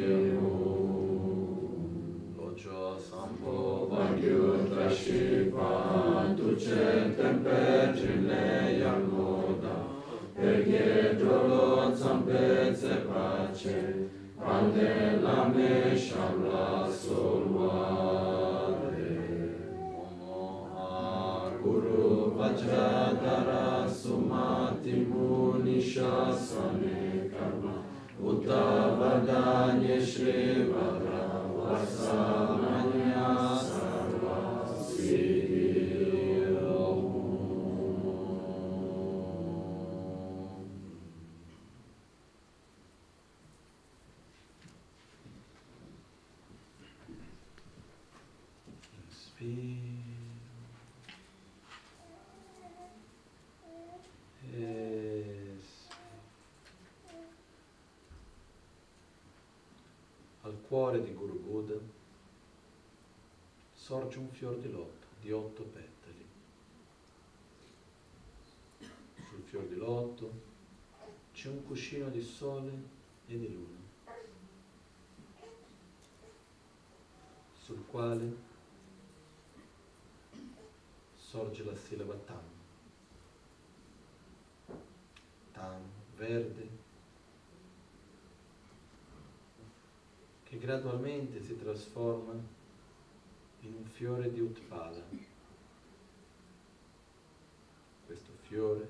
Sampo Bhagyu Trashi Pantu ce tempe cine yamoda, perché giolo zampezze pace, ande la mesha la solvade. Guru Vajradhara Sumati Muni Shasane Karma Uttavadanye Shrivadra Vasamanya Sarva Siddhi Om. Inspira. Al cuore di Guru Buddha sorge un fior di loto di otto petali. Sul fior di loto c'è un cuscino di sole e di luna, sul quale sorge la sillaba Tam. Tam verde, che gradualmente si trasforma in un fiore di Utpala. Questo fiore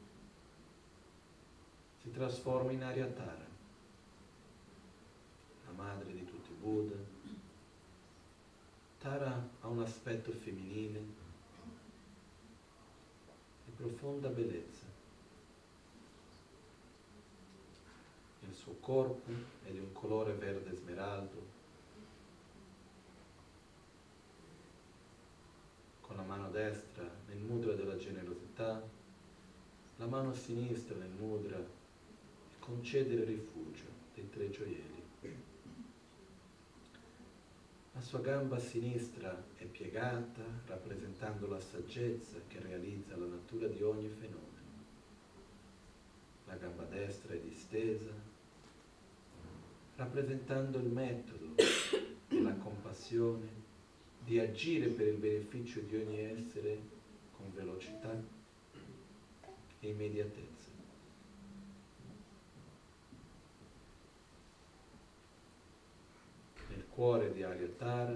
si trasforma in Aryatara, la madre di tutti i Buddha. Tara ha un aspetto femminile di profonda bellezza. Il suo corpo è di un colore verde smeraldo, con la mano destra nel mudra della generosità, la mano sinistra nel mudra di concedere rifugio dei tre gioielli. La sua gamba sinistra è piegata, rappresentando la saggezza che realizza la natura di ogni fenomeno. La gamba destra è distesa, rappresentando il metodo e la compassione di agire per il beneficio di ogni essere con velocità e immediatezza. Nel cuore di Aryatara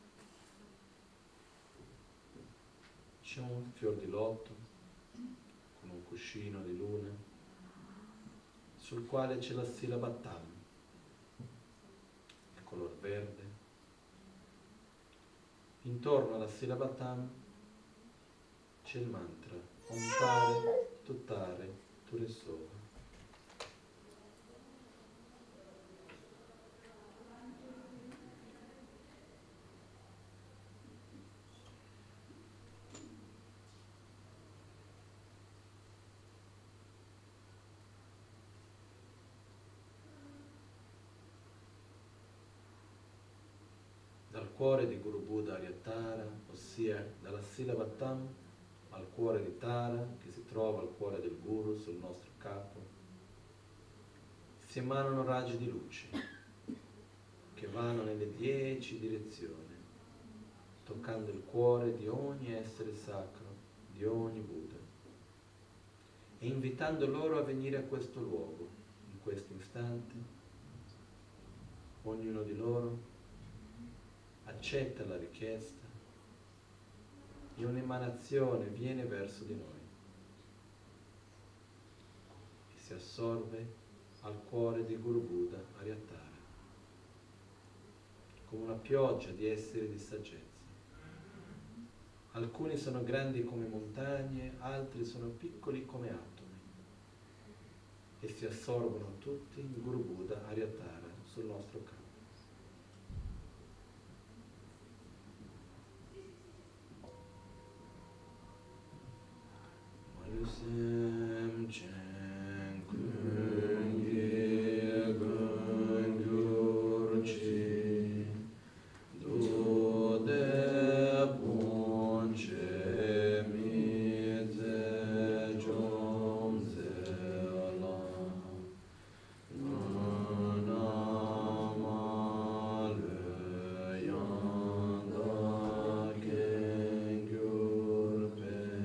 c'è un fior di loto con un cuscino di luna, sul quale c'è la sillaba Tam, il color verde. Intorno alla sillaba Tam c'è il mantra Om Tare Tuttare Turesova. Dal cuore di Guru Buddha Aryatara, ossia dalla sillaba Tam al cuore di Tara, che si trova al cuore del Guru sul nostro capo, si emanano raggi di luce che vanno nelle dieci direzioni, toccando il cuore di ogni essere sacro, di ogni Buddha, e invitando loro a venire a questo luogo, in questo istante. Ognuno di loro accetta la richiesta e un'emanazione viene verso di noi e si assorbe al cuore di Guru Buddha Aryatara come una pioggia di esseri di saggezza. Alcuni sono grandi come montagne, altri sono piccoli come atomi e si assorbono tutti in Guru Buddha Aryatara sul nostro capo. Sem Chen Kun Ye Gun Gyur Chi Do De Pon Che Mi Ze Jom Ze La Na Ma Le Yang Da Ken Gyur Pe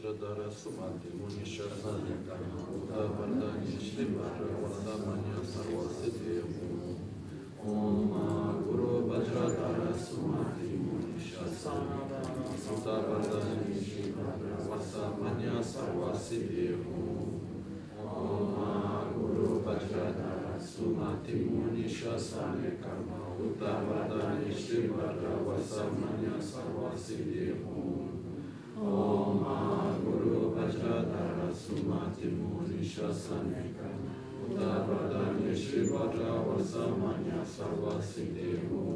Vajradhara Sumati Munisha Sanekana Uta Vardhani Shri Vajra Vasamanya Sarvasiddhi Om Guru Vajradhara Sumati Munisha Sanekana Uta Vardhani Shri Vajra Vasamanya Sarvasiddhi Om Guru Vajradhara Sumati Munisha Sanekana Uta Vardhani Shri Vajra Vasamanya Sarvasiddhi Om Guru Vajradhara Sumati Munisha Sanekana Uta Vardhani Shri Vajra Vasamanya Sarvasiddhi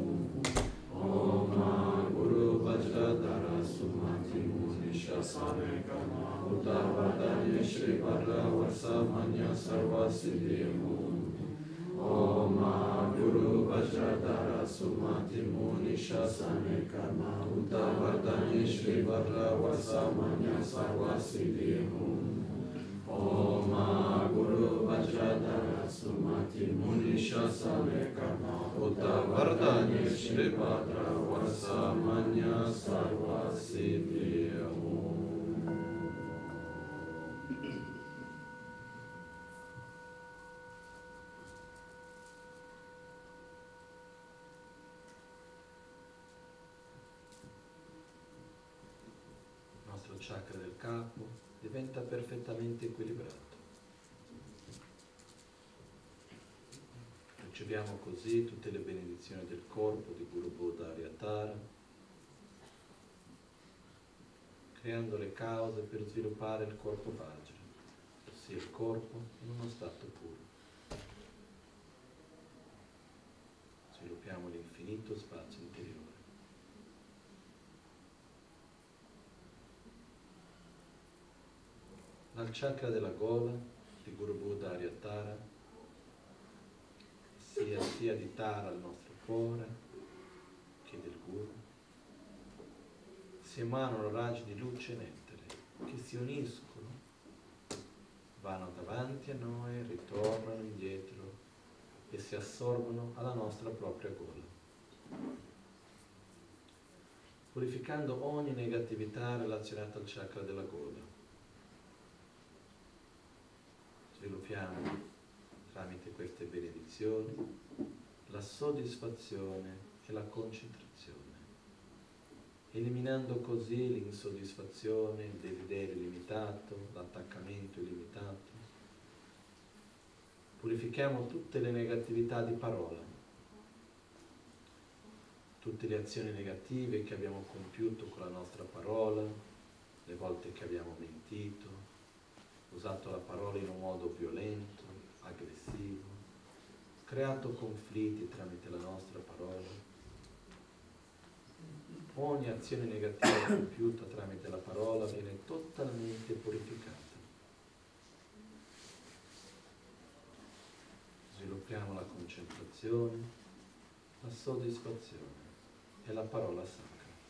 Om Guru Vajradhara Sumati Munisha Sanekana Uta Vardhani Shri Vajra Vasamanya Sarvasiddhi Om Guru Vajradhara Sumati Munisha Sanekana Uta Vardhani Shri Vajra Vasamanya Sarvasiddhi Om Guru Vajradhara Sumati Munisha Sanekana Uta Vardhani Shri Vajra Vasamanya Sarvasiddhi. Il chakra del capo diventa perfettamente equilibrato. Riceviamo così tutte le benedizioni del corpo di Guru Buddha Aryatara, creando le cause per sviluppare il corpo Vajra, ossia il corpo in uno stato puro. Sviluppiamo l'infinito spazio interiore. Dal chakra della gola di Guru Buddha Aryatara, sia, sia di Tara al nostro cuore che del Guru, si emanano raggi di luce e nettare che si uniscono, vanno davanti a noi, ritornano indietro e si assorbono alla nostra propria gola, purificando ogni negatività relazionata al chakra della gola. Sviluppiamo tramite queste benedizioni la soddisfazione e la concentrazione, eliminando così l'insoddisfazione, il desiderio illimitato, l'attaccamento illimitato. Purifichiamo tutte le negatività di parola, tutte le azioni negative che abbiamo compiuto con la nostra parola, le volte che abbiamo mentito, usato la parola in un modo violento, aggressivo, creato conflitti tramite la nostra parola. Ogni azione negativa compiuta tramite la parola viene totalmente purificata. Sviluppiamo la concentrazione, la soddisfazione e la parola sacra.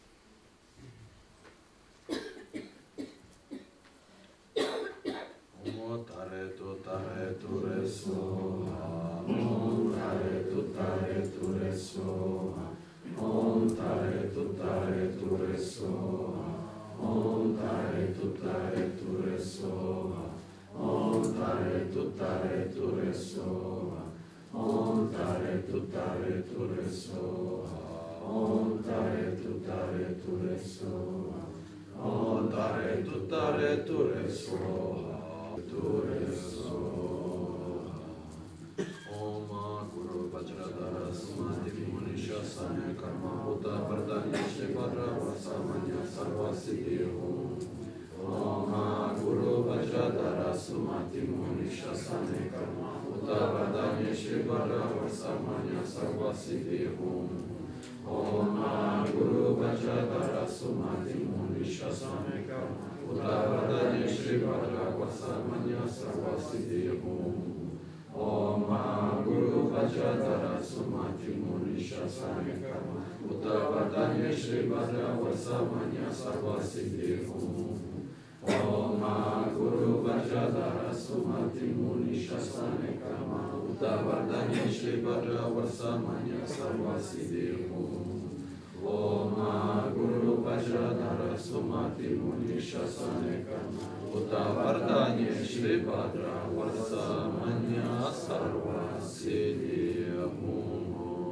Tare tu tare tu re soha, Om tare tu tare tu re soha, Om tare tu tare tu re soha, Om tare tu tare tu re soha, Om tare tu tare tu re soha, Om tare tu tare tu re soha, Om tare tu tare tu re soha, Om tare tu tare tu re soha. Om Guru Vajradhara Sumati Munisha Sanekana Uta Vardhani Shri Vajra Vasamanya Sarvasiddhi Om Guru Vajradhara Sumati Munisha Sanekana Uta Vardhani Shri Vajra Vasamanya Sarvasiddhi Om Guru Vajradhara Sumati Munisha Sanekana Uta Vardhani Shri Vajra Vasamanya Sarvasiddhi Om Guru Vajradhara Sumati Munisha Sanekana Uta Vardhani Shri Vajra Vasamanya Sarvasiddhi Om Guru Vajradhara Sumati Munisha Sanekana Uta Vardhani Shri Vajra Vasamanya Sarvasiddhi Om Guru Vajradhara Sumati Muni Shasane Kama Uta Vardhanya Shri Bhadra Vasamanya Sarva Siddhi Om.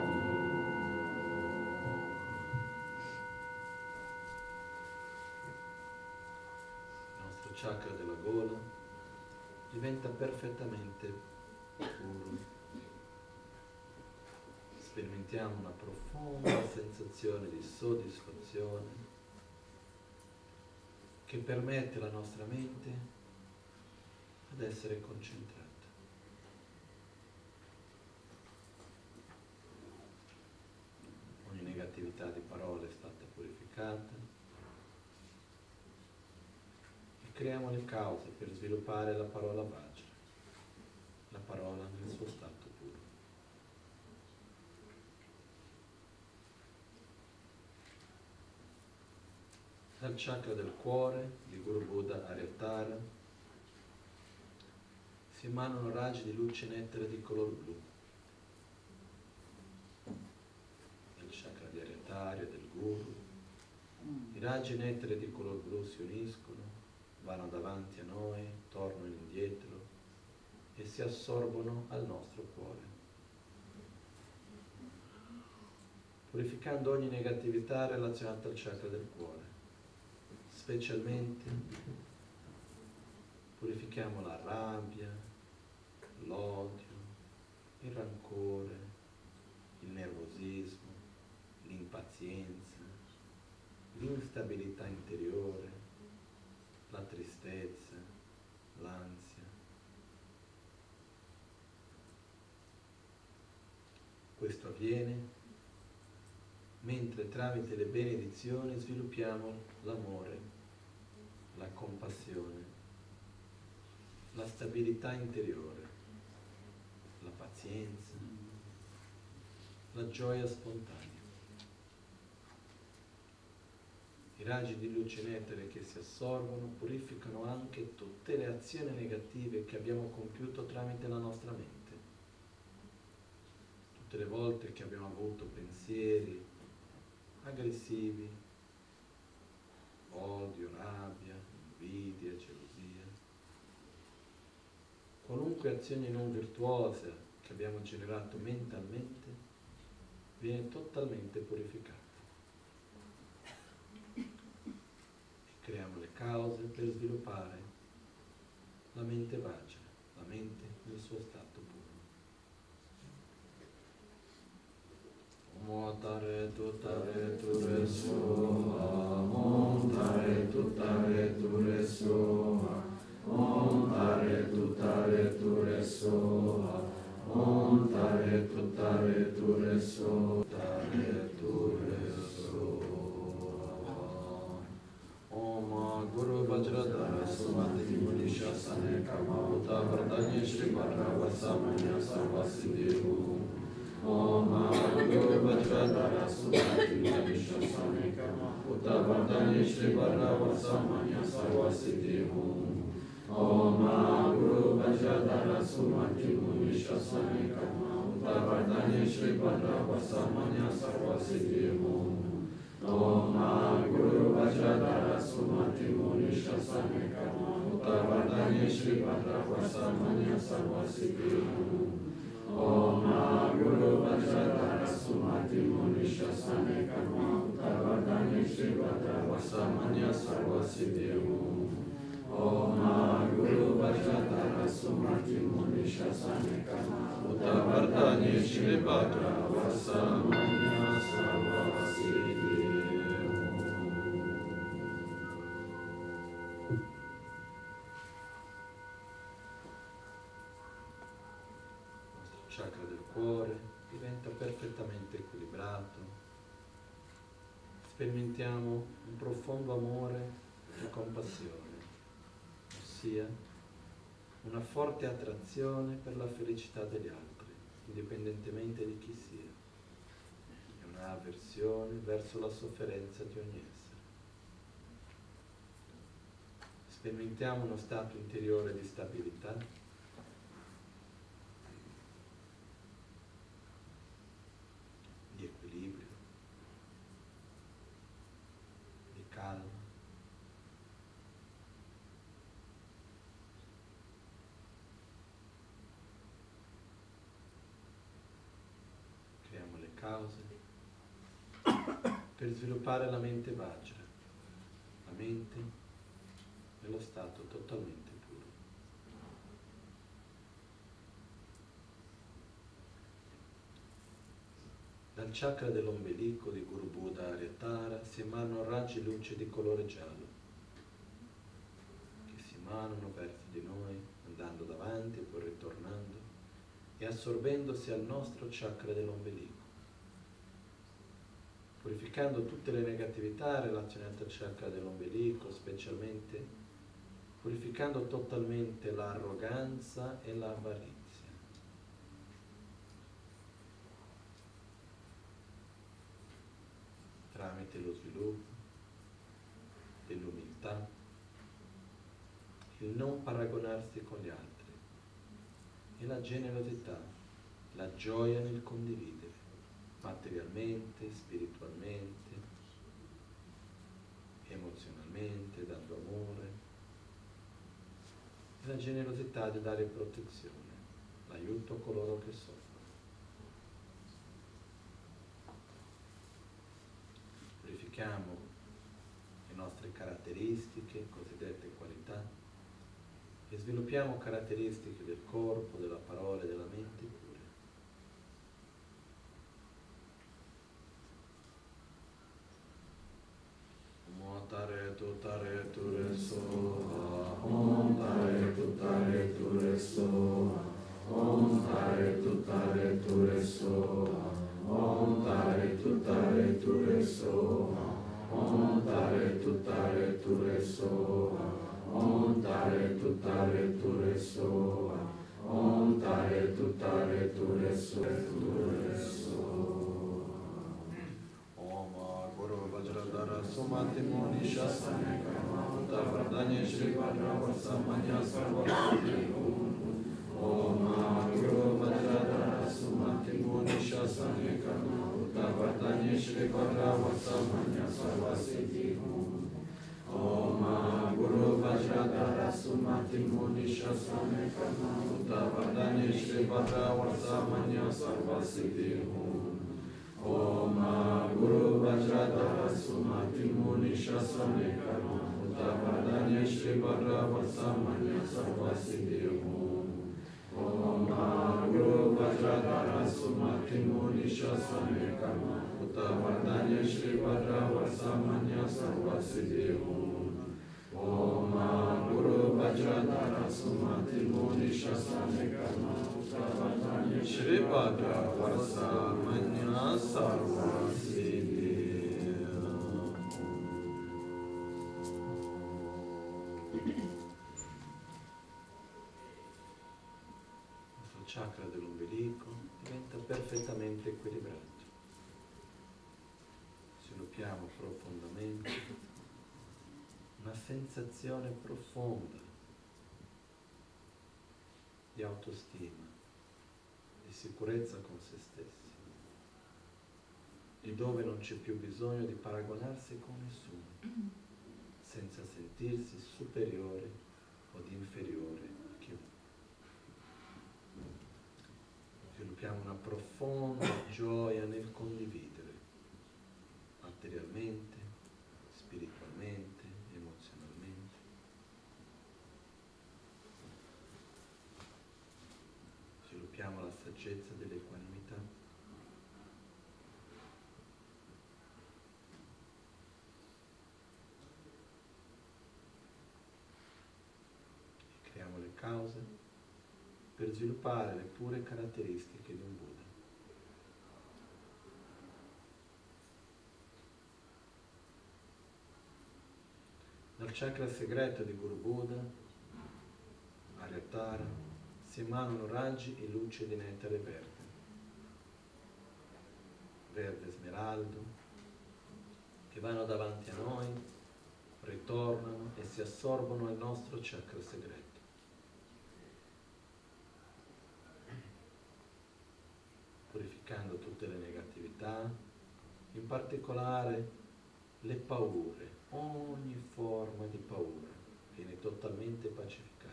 Il nostro chakra della gola diventa perfettamente puro. Sperimentiamo una profonda sensazione di soddisfazione che permette alla nostra mente ad essere concentrata. Ogni negatività di parole è stata purificata e creiamo le cause per sviluppare la parola Vajra, la parola nel suo stato puro. Dal chakra del cuore di Guru Buddha Aryatara si emanano raggi di luce nettare di color blu. Nel chakra di Aryatara e del Guru i raggi nettare di color blu si uniscono, vanno davanti a noi, tornano indietro e si assorbono al nostro cuore, purificando ogni negatività relazionata al chakra del cuore. Specialmente purifichiamo la rabbia, l'odio, il rancore, il nervosismo, l'impazienza, l'instabilità interiore, la tristezza, l'ansia. Questo avviene mentre tramite le benedizioni sviluppiamo l'amore, la compassione, la stabilità interiore, la pazienza, la gioia spontanea. I raggi di luce nettare che si assorbono purificano anche tutte le azioni negative che abbiamo compiuto tramite la nostra mente. Tutte le volte che abbiamo avuto pensieri aggressivi, odio, rabbia, invidia, gelosia, qualunque azione non virtuosa che abbiamo generato mentalmente viene totalmente purificata. E creiamo le cause per sviluppare la mente Vajra, la mente nel suo stato puro. Om tare tu tare tu re soha, Om tare tu tare tu re soha, Om tare tu tare tu re soha, Om tare tu tare tu re soha, tare tu re soha. Om Guru Vajradhara Sumati Muni Shasane Kama Uta Vardhanya Shri Bhadra Vasamanya Sarva Siddhi Om Guru Vajradhara Sumati Muni Shasane Kama Uta Vardhanya Shri Bhadra Vasamanya Sarva Siddhi Om Guru Vajradhara Sumati Muni Shasane Kama Uta Vardhanya Shri Bhadra Vasamanya Sarva Siddhi Om Guru Vajradhara Sumati Muni Shasane Kama Uta Vardhanya Shri Bhadra Vasamanya Sarva Siddhi Om Guru Vajradhara Sumati Muni Shasane Kama Uta Vardhanya Shri Bhadra Vasamanya Sarva Siddhi Om Guru Vajradhara Sumati Muni Shasane Kama Uta Vardhanya Shri Bhadra Vasamanya Sarva Siddhi. Il chakra del cuore diventa perfettamente equilibrato. Sperimentiamo un profondo amore e compassione, ossia una forte attrazione per la felicità degli altri, indipendentemente di chi sia, e una avversione verso la sofferenza di ogni essere. Sperimentiamo uno stato interiore di stabilità, di equilibrio, cause per sviluppare la mente vajra, la mente nello stato totalmente puro. Dal chakra dell'ombelico di Guru Buddha Aryatara si emanano raggi luce di colore giallo che si emanano verso di noi, andando davanti e poi ritornando e assorbendosi al nostro chakra dell'ombelico, purificando tutte le negatività relazionate al chakra dell'ombelico, specialmente purificando totalmente l'arroganza e l'avarizia. Tramite lo sviluppo dell'umiltà, il non paragonarsi con gli altri e la generosità, la gioia nel condividere, materialmente, spiritualmente, emozionalmente, dando amore, e la generosità di dare protezione, l'aiuto a coloro che soffrono. Purifichiamo le nostre caratteristiche, cosiddette qualità, e sviluppiamo caratteristiche del corpo, della parola e della mente pure. Om tare tu tare tu re soha, Om tare tu tare tu re soha, Om tare tu tare tu re soha, Om tare tu tare tu re soha, Om tare tu tare tu re soha, Om tare tu tare tu re soha, Om tare tu tare tu re soha. Guru Vajradhara Sumati Muni Shasane Karma Uta Vardhanya Shri Vajravarsamanya Sarvasiti Om Guru Vajradhara Sumati Muni Shasane Karma Uta Vardhanya Shri Vajravarsamanya Sarvasiti Om Guru Vajradhara Sumati Muni Shasane Karma Uta Vardhanya Shri Vajravarsamanya Sarvasiti Om Guru Vajradhara Sumati Muni Shasane Karma Uta Vardhanya Shri Vajravarsamanya Sarvasiddhi Om Guru Vajradhara Sumati Muni Shasane Karma Uta Vardhanya Shri Vajravarsamanya Sarvasiddhi Om Guru Vajradhara Sumati Muni Shasane Karma Uta Vardhanya Shri Vajravarsamanya Sarvasiddhi. Il chakra dell'ombelico diventa perfettamente equilibrato. Sviluppiamo profondamente una sensazione profonda di autostima, di sicurezza con se stessi, di dove non c'è più bisogno di paragonarsi con nessuno, senza sentirsi superiore o inferiore a chiunque. Sviluppiamo una profonda gioia nel condividere, materialmente, spiritualmente, emozionalmente. Sviluppiamo la saggezza dell'equanimità. E creiamo le cause per sviluppare le pure caratteristiche di un Buddha. Dal chakra segreto di Guru Buddha, Aryatara, si emanano raggi e luce di nettare verde, verde smeraldo, che vanno davanti a noi, ritornano e si assorbono al nostro chakra segreto. Purificando tutte le negatività, in particolare le paure, ogni forma di paura viene totalmente pacificata.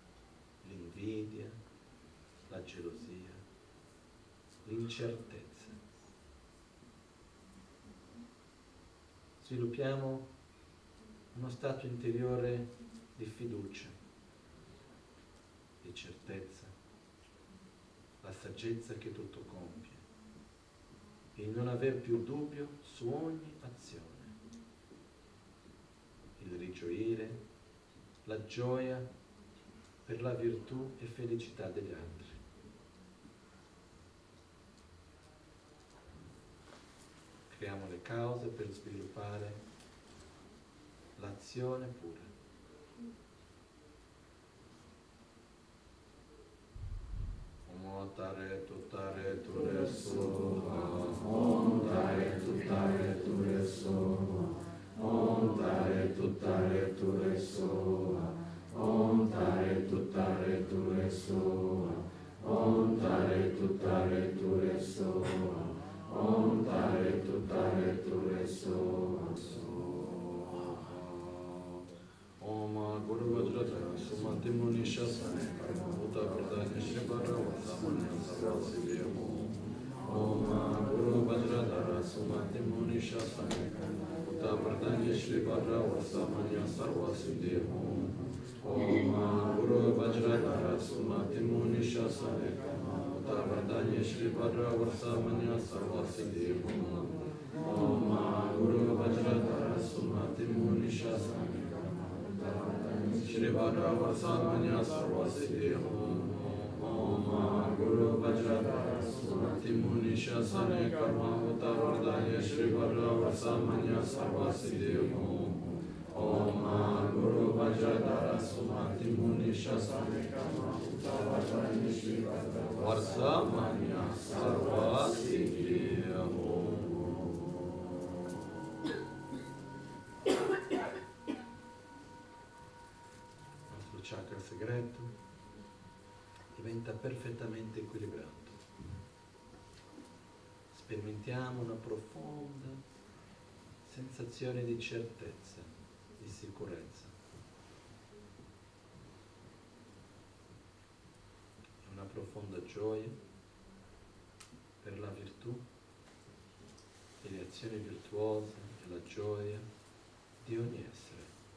L'invidia, la gelosia, l'incertezza. sviluppiamo uno stato interiore di fiducia, di certezza, la saggezza che tutto compie, il non aver più dubbio su ogni azione, il rigioire, la gioia per la virtù e felicità degli altri. Creiamo le cause per sviluppare l'azione pura. Om tare tutare ture soha, Om tare tutare ture soha, Om tare tutare ture soha, Om tare tutare ture soha, Om tare tutare ture soha, Om tare tutare ture soha. Om Guru Vajradhara Sumati Muni Shasane Karma Bhuta Pradanya Shivara Vasamanya Sarvasiddhyamu. Om Guru Vajradhara Sumati Muni Shasane Karma Bhuta Pradanya Shivara Vasamanya Sarvasiddhyamu. Om Guru Vajradhara Sumati Muni Shasane Karma Bhuta Pradanya Shivara Vasamanya Sarvasiddhyamu. Om Guru Vajradhara Sumati Muni Shasane Shri Vajra Vasamanya Sarvasiddhyamu. Om Guru Vajradhara Sumati Muni Shasane Karma Bhuta Pradanya Shri Vajra Vasamanya Sarvasiddhyamu. Om Guru Vajradhara Sumati Muni Shasane Karma Bhuta Pradanya Shri Vajra Vasamanya Sarvasiddhyamu. Chakra segreto diventa perfettamente equilibrato. Sperimentiamo una profonda sensazione di certezza, di sicurezza. E una profonda gioia per la virtù e le azioni virtuose e la gioia di ogni essere.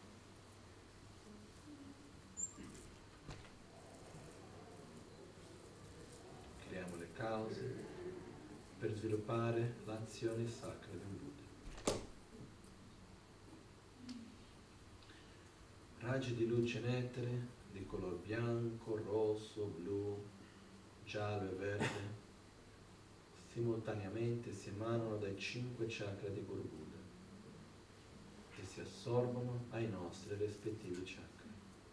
Cause per sviluppare l'azione sacra del Buddha. Raggi di luce nettere di color bianco, rosso, blu, giallo e verde simultaneamente si emanano dai cinque chakra di Guru Buddha e si assorbono ai nostri rispettivi chakra.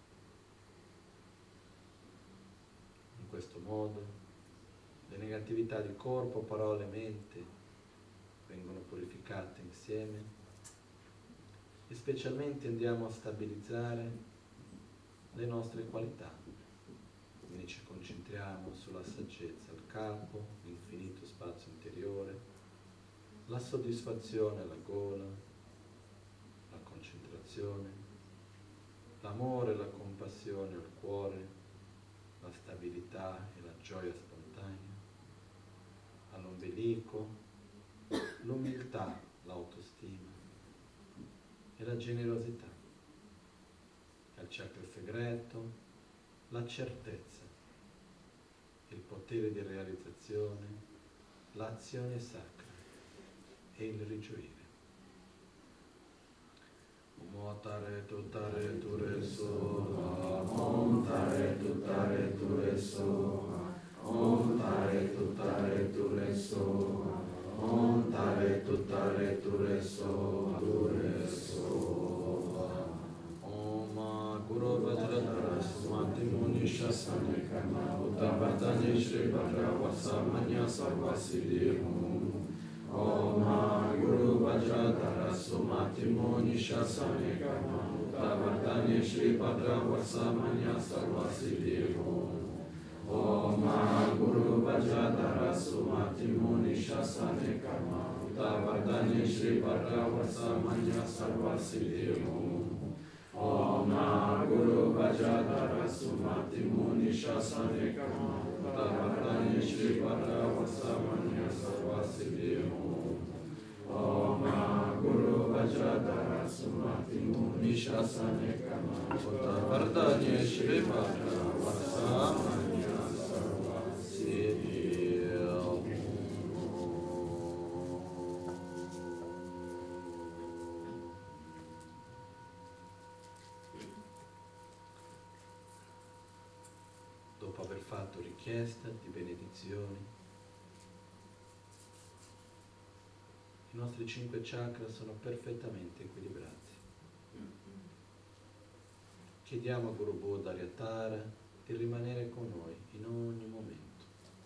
In questo modo le negatività di corpo, parole e mente vengono purificate insieme e specialmente andiamo a stabilizzare le nostre qualità. Quindi ci concentriamo sulla saggezza al capo, l'infinito spazio interiore, la soddisfazione alla gola, la concentrazione, l'amore e la compassione al cuore, la stabilità e la gioia spontanea, all'ombelico, l'umiltà, l'autostima e la generosità, al chakra segreto, la certezza, il potere di realizzazione, l'azione sacra e il rigioire. Om tare tutare ture soha, Om tare tutare ture soha, Om tare tutare ture soha, Om tare tutare ture soha, ture soha. Om Guru Vajradhara Sumati Muni Shasane Karma Bhuta Pradanya Shri Vajra Vasamanya Sarvasiddhyamu. Om Guru Vajradhara Sumati Muni Shasane Karma Bhuta Pradanya Shri Vajra Vasamanya Sarvasiddhyamu. Om Guru Vajradhara Sumati Muni Shasane Karma Bhuta Pradanya Shri Vajra Vasamanya Sarvasiddhyamu. Om Guru Vajradhara Sumati Muni Shasane Karma Bhuta Pradanya Shri Vajra Vasamanya Sarvasiddhyamu. Om Guru Vajradhara Gadara Sumati Munishasane Kama Kota Vardanya Shrivara Vasamanya Sarva Siddhi Dopo aver fatto richiesta di benedizioni, i nostri cinque chakra sono perfettamente equilibrati. Chiediamo a Guru Buddha Aryatara di rimanere con noi in ogni momento,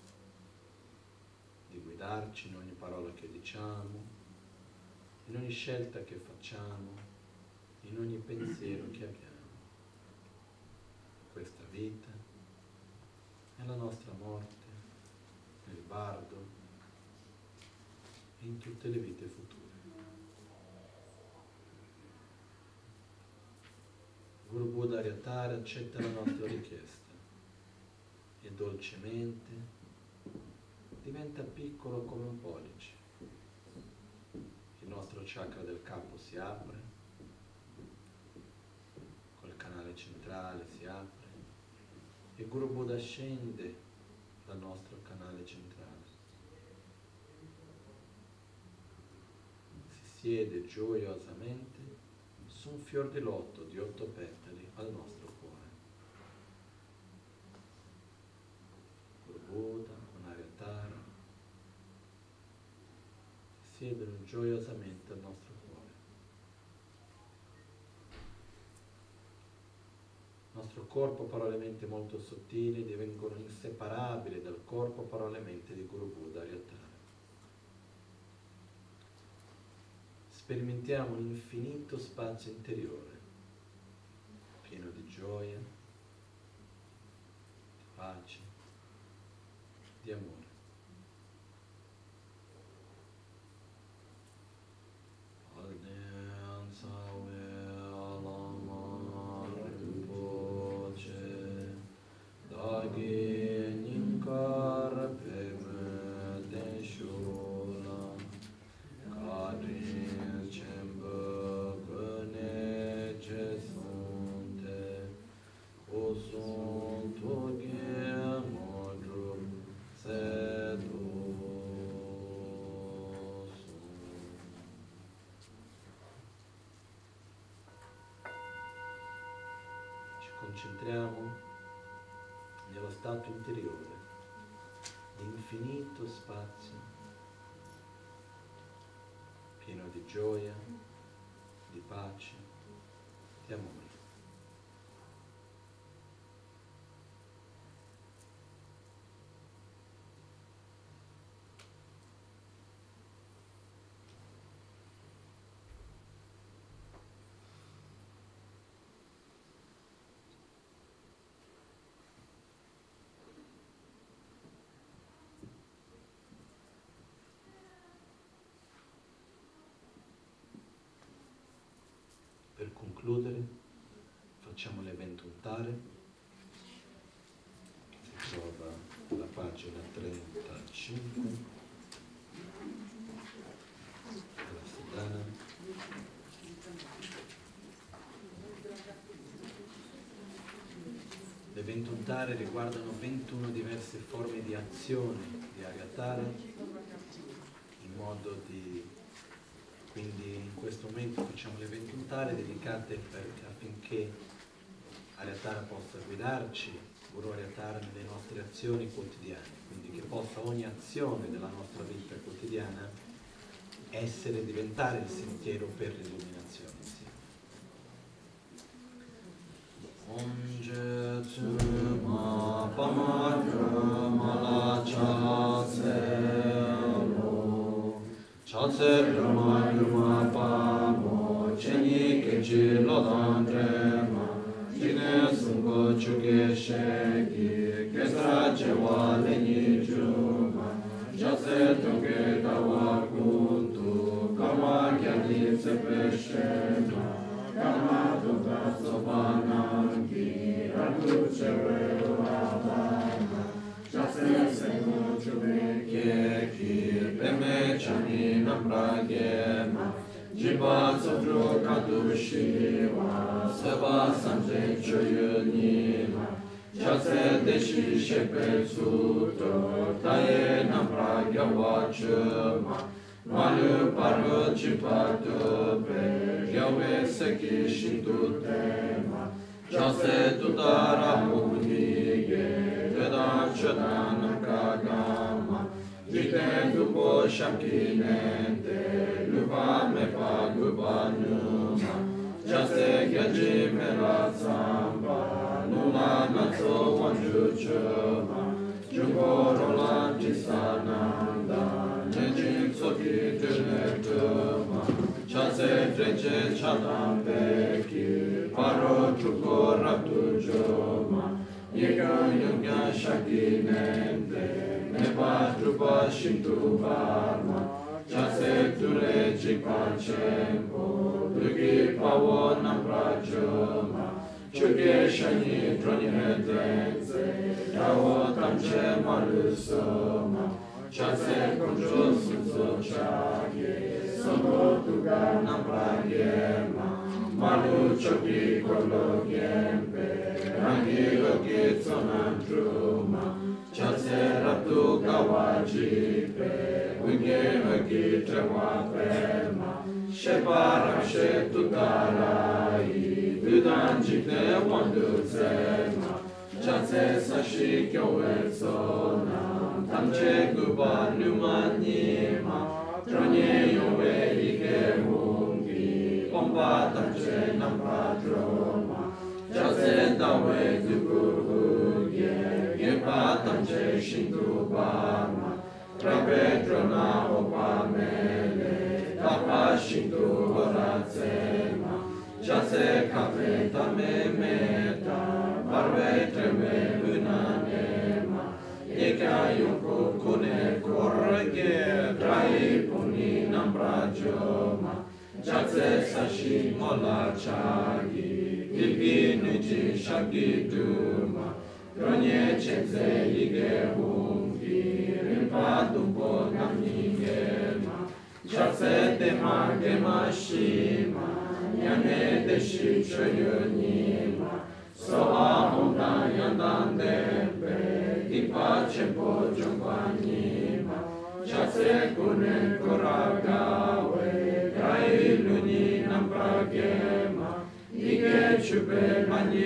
di guidarci in ogni parola che diciamo, in ogni scelta che facciamo, in ogni pensiero che abbiamo. Questa vita, nella nostra morte, nel bardo, in tutte le vite future. Guru Buddha Aryatara accetta la nostra richiesta e dolcemente diventa piccolo come un pollice. Il nostro chakra del capo si apre, col canale centrale si apre e Guru Buddha scende dal nostro canale centrale. Siede gioiosamente su un fior di lotto di otto petali al nostro cuore. Guru Buddha, Aryatara siedono gioiosamente al nostro cuore. Il nostro corpo, parole e mente molto sottili divengono inseparabili dal corpo, parole e mente di Guru Buddha Aryatara. Sperimentiamo un infinito spazio interiore, pieno di gioia, di pace, di amore. Concentriamo nello stato interiore di infinito spazio pieno di gioia, di pace, di amore. Per concludere, facciamo l'evento untare, che si trova alla pagina trentacinque della Siddhana. L'evento untare riguardano ventuno diverse forme di azione di Aryatara, in modo di Quindi in questo momento facciamo le eventi untare dedicate per, affinché Aryatara possa guidarci, Guru Aryatara, nelle nostre azioni quotidiane, quindi che possa ogni azione della nostra vita quotidiana essere, diventare il sentiero per l'illuminazione insieme. Om Je Tsuma Pama Krama Cha Chatser Brahma Brahma Pamo Cheni Kechi Lodan Drema Jine Sungo Chuge Sheki Kesra Chewa Leni Chuma Chatser Tonge Kawa Kuntu Kama Kyadi Tsepe Shema Kama Tuka Sobanangi Ratu Chewe Wadana Chatser Sengu Chuge Keki Peme Chani Nambragema Jipa Sotro Katu Shiva Seba Samse Choyunima Chase Deshi Shepe Suto Taye Nampragya Vachuma Malu Paru Jipa Tope Yahweh Seki Shintu Tema Chase Tutara Munige Vedan Chadanam Kagama Jite Dupo Shakinente Lupa Mepa Gubanuma Chase Gaji Mera Samba Nula Natso Wanjuchuma Jugo Rola Jisananda Nejin Soki Junetuma Chase Treche Chatam Beki Paro Chuko Raptujoma Yega Yunga Shakinente Nepa Drupa Shintu Varma Chase Ture Jipa Chempo Dugi Pavona Prajoma Chuge Shani Dronihetense Yao Tamche Malusoma Chase Conjo Sunso Chage Sobo Tuga Nampragema Malu Choki Kolo Gempe Rangi Loki Tsonantruma Chase Raptu Kawajipe Wige Hagi Trewa Pema Sheparam Shetutarai Budan Jite Wandu Zema Chase Sashi Kyowetsona Tamche Guba Numanima Tronye Yowe Ike Mungi Pompa Tamche Nampadroma Chase Dawe Dukuhuye Yepa Tamche Shintu Bama Trapedrona Opamele Tapa Shintu Horazema Chase Kapeta Memeta Parve Treme Unanema Eka Yunko Kune Korge Trai Puni Namprajoma Chase Sashi Mola Chagi Ilgi Nuji Shagi Duma Tronye Chekse Ige Hungi Rimpa Dumbo Namnigema Chase Dema Gema Shima Yane Deshi Choyunima Soha Honda Yandan Dembe Ipa Chempo Jungwanima Chase Kune Koragawe Kai Luni Nampragema Ige Chupe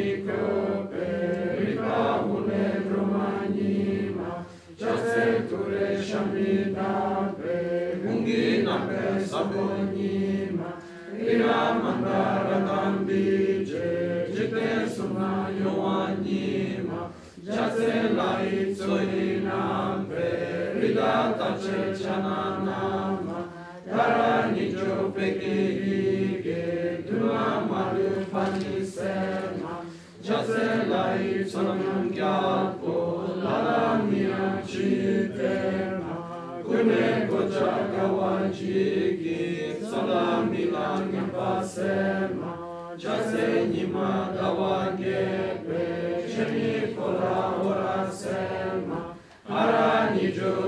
Manikope Ripa Une Romanima Chase Ture Shamidape Mungi Nampe Sabonima Ira Mandara Dambije Jite Suna Yoanima Chase Lai Tsoinampe Rida Tache Chananama Yara Nijo Pekige Dua Malu Panisema Chase Lai Tsoinam Gyapo Lala Mia Chitema Kune Kocha Kawajiki Salami Langa Pasema Chase Nima Dawagepe Sheni Kola Horasema Arani Jo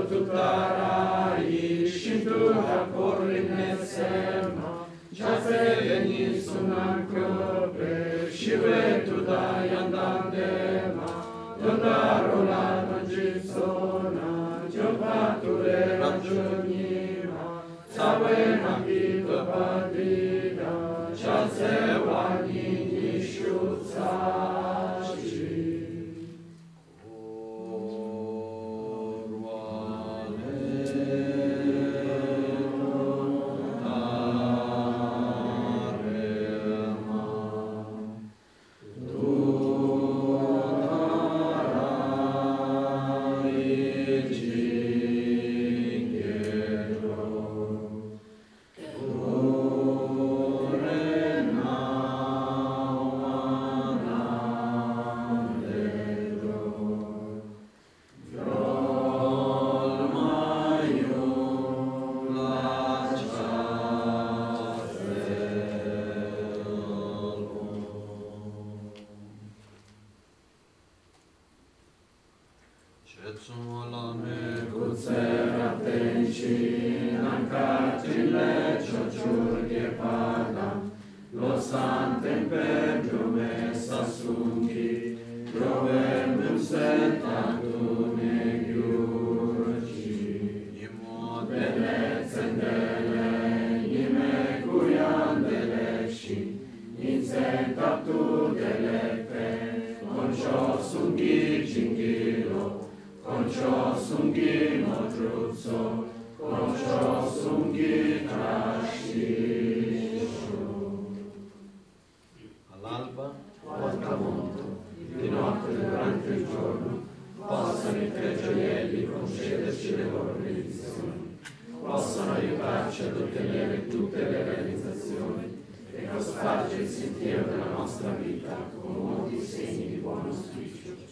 Tutarai Shintu Hakorinesema Chase Yeni Sunankope Shive Tudayandandema Todarola Najisona Jopature Ramjunima Sawe Nambito Padida Chase Wani Nishutsashi Thank you. santem perdium est assunci, provendum setantum egiurci. Imod Benedicem delegime curiam delecci, in sentatu delecte, concio sungi cingilo, concio sungi motruzzo, concio sungi trasciscio. all'alba, O al tramonto, di notte durante il giorno, possano i tre gioielli concederci le loro benedizioni, possano aiutarci ad ottenere tutte le realizzazioni e cospargere il sentiero della nostra vita con molti segni di buon auspicio.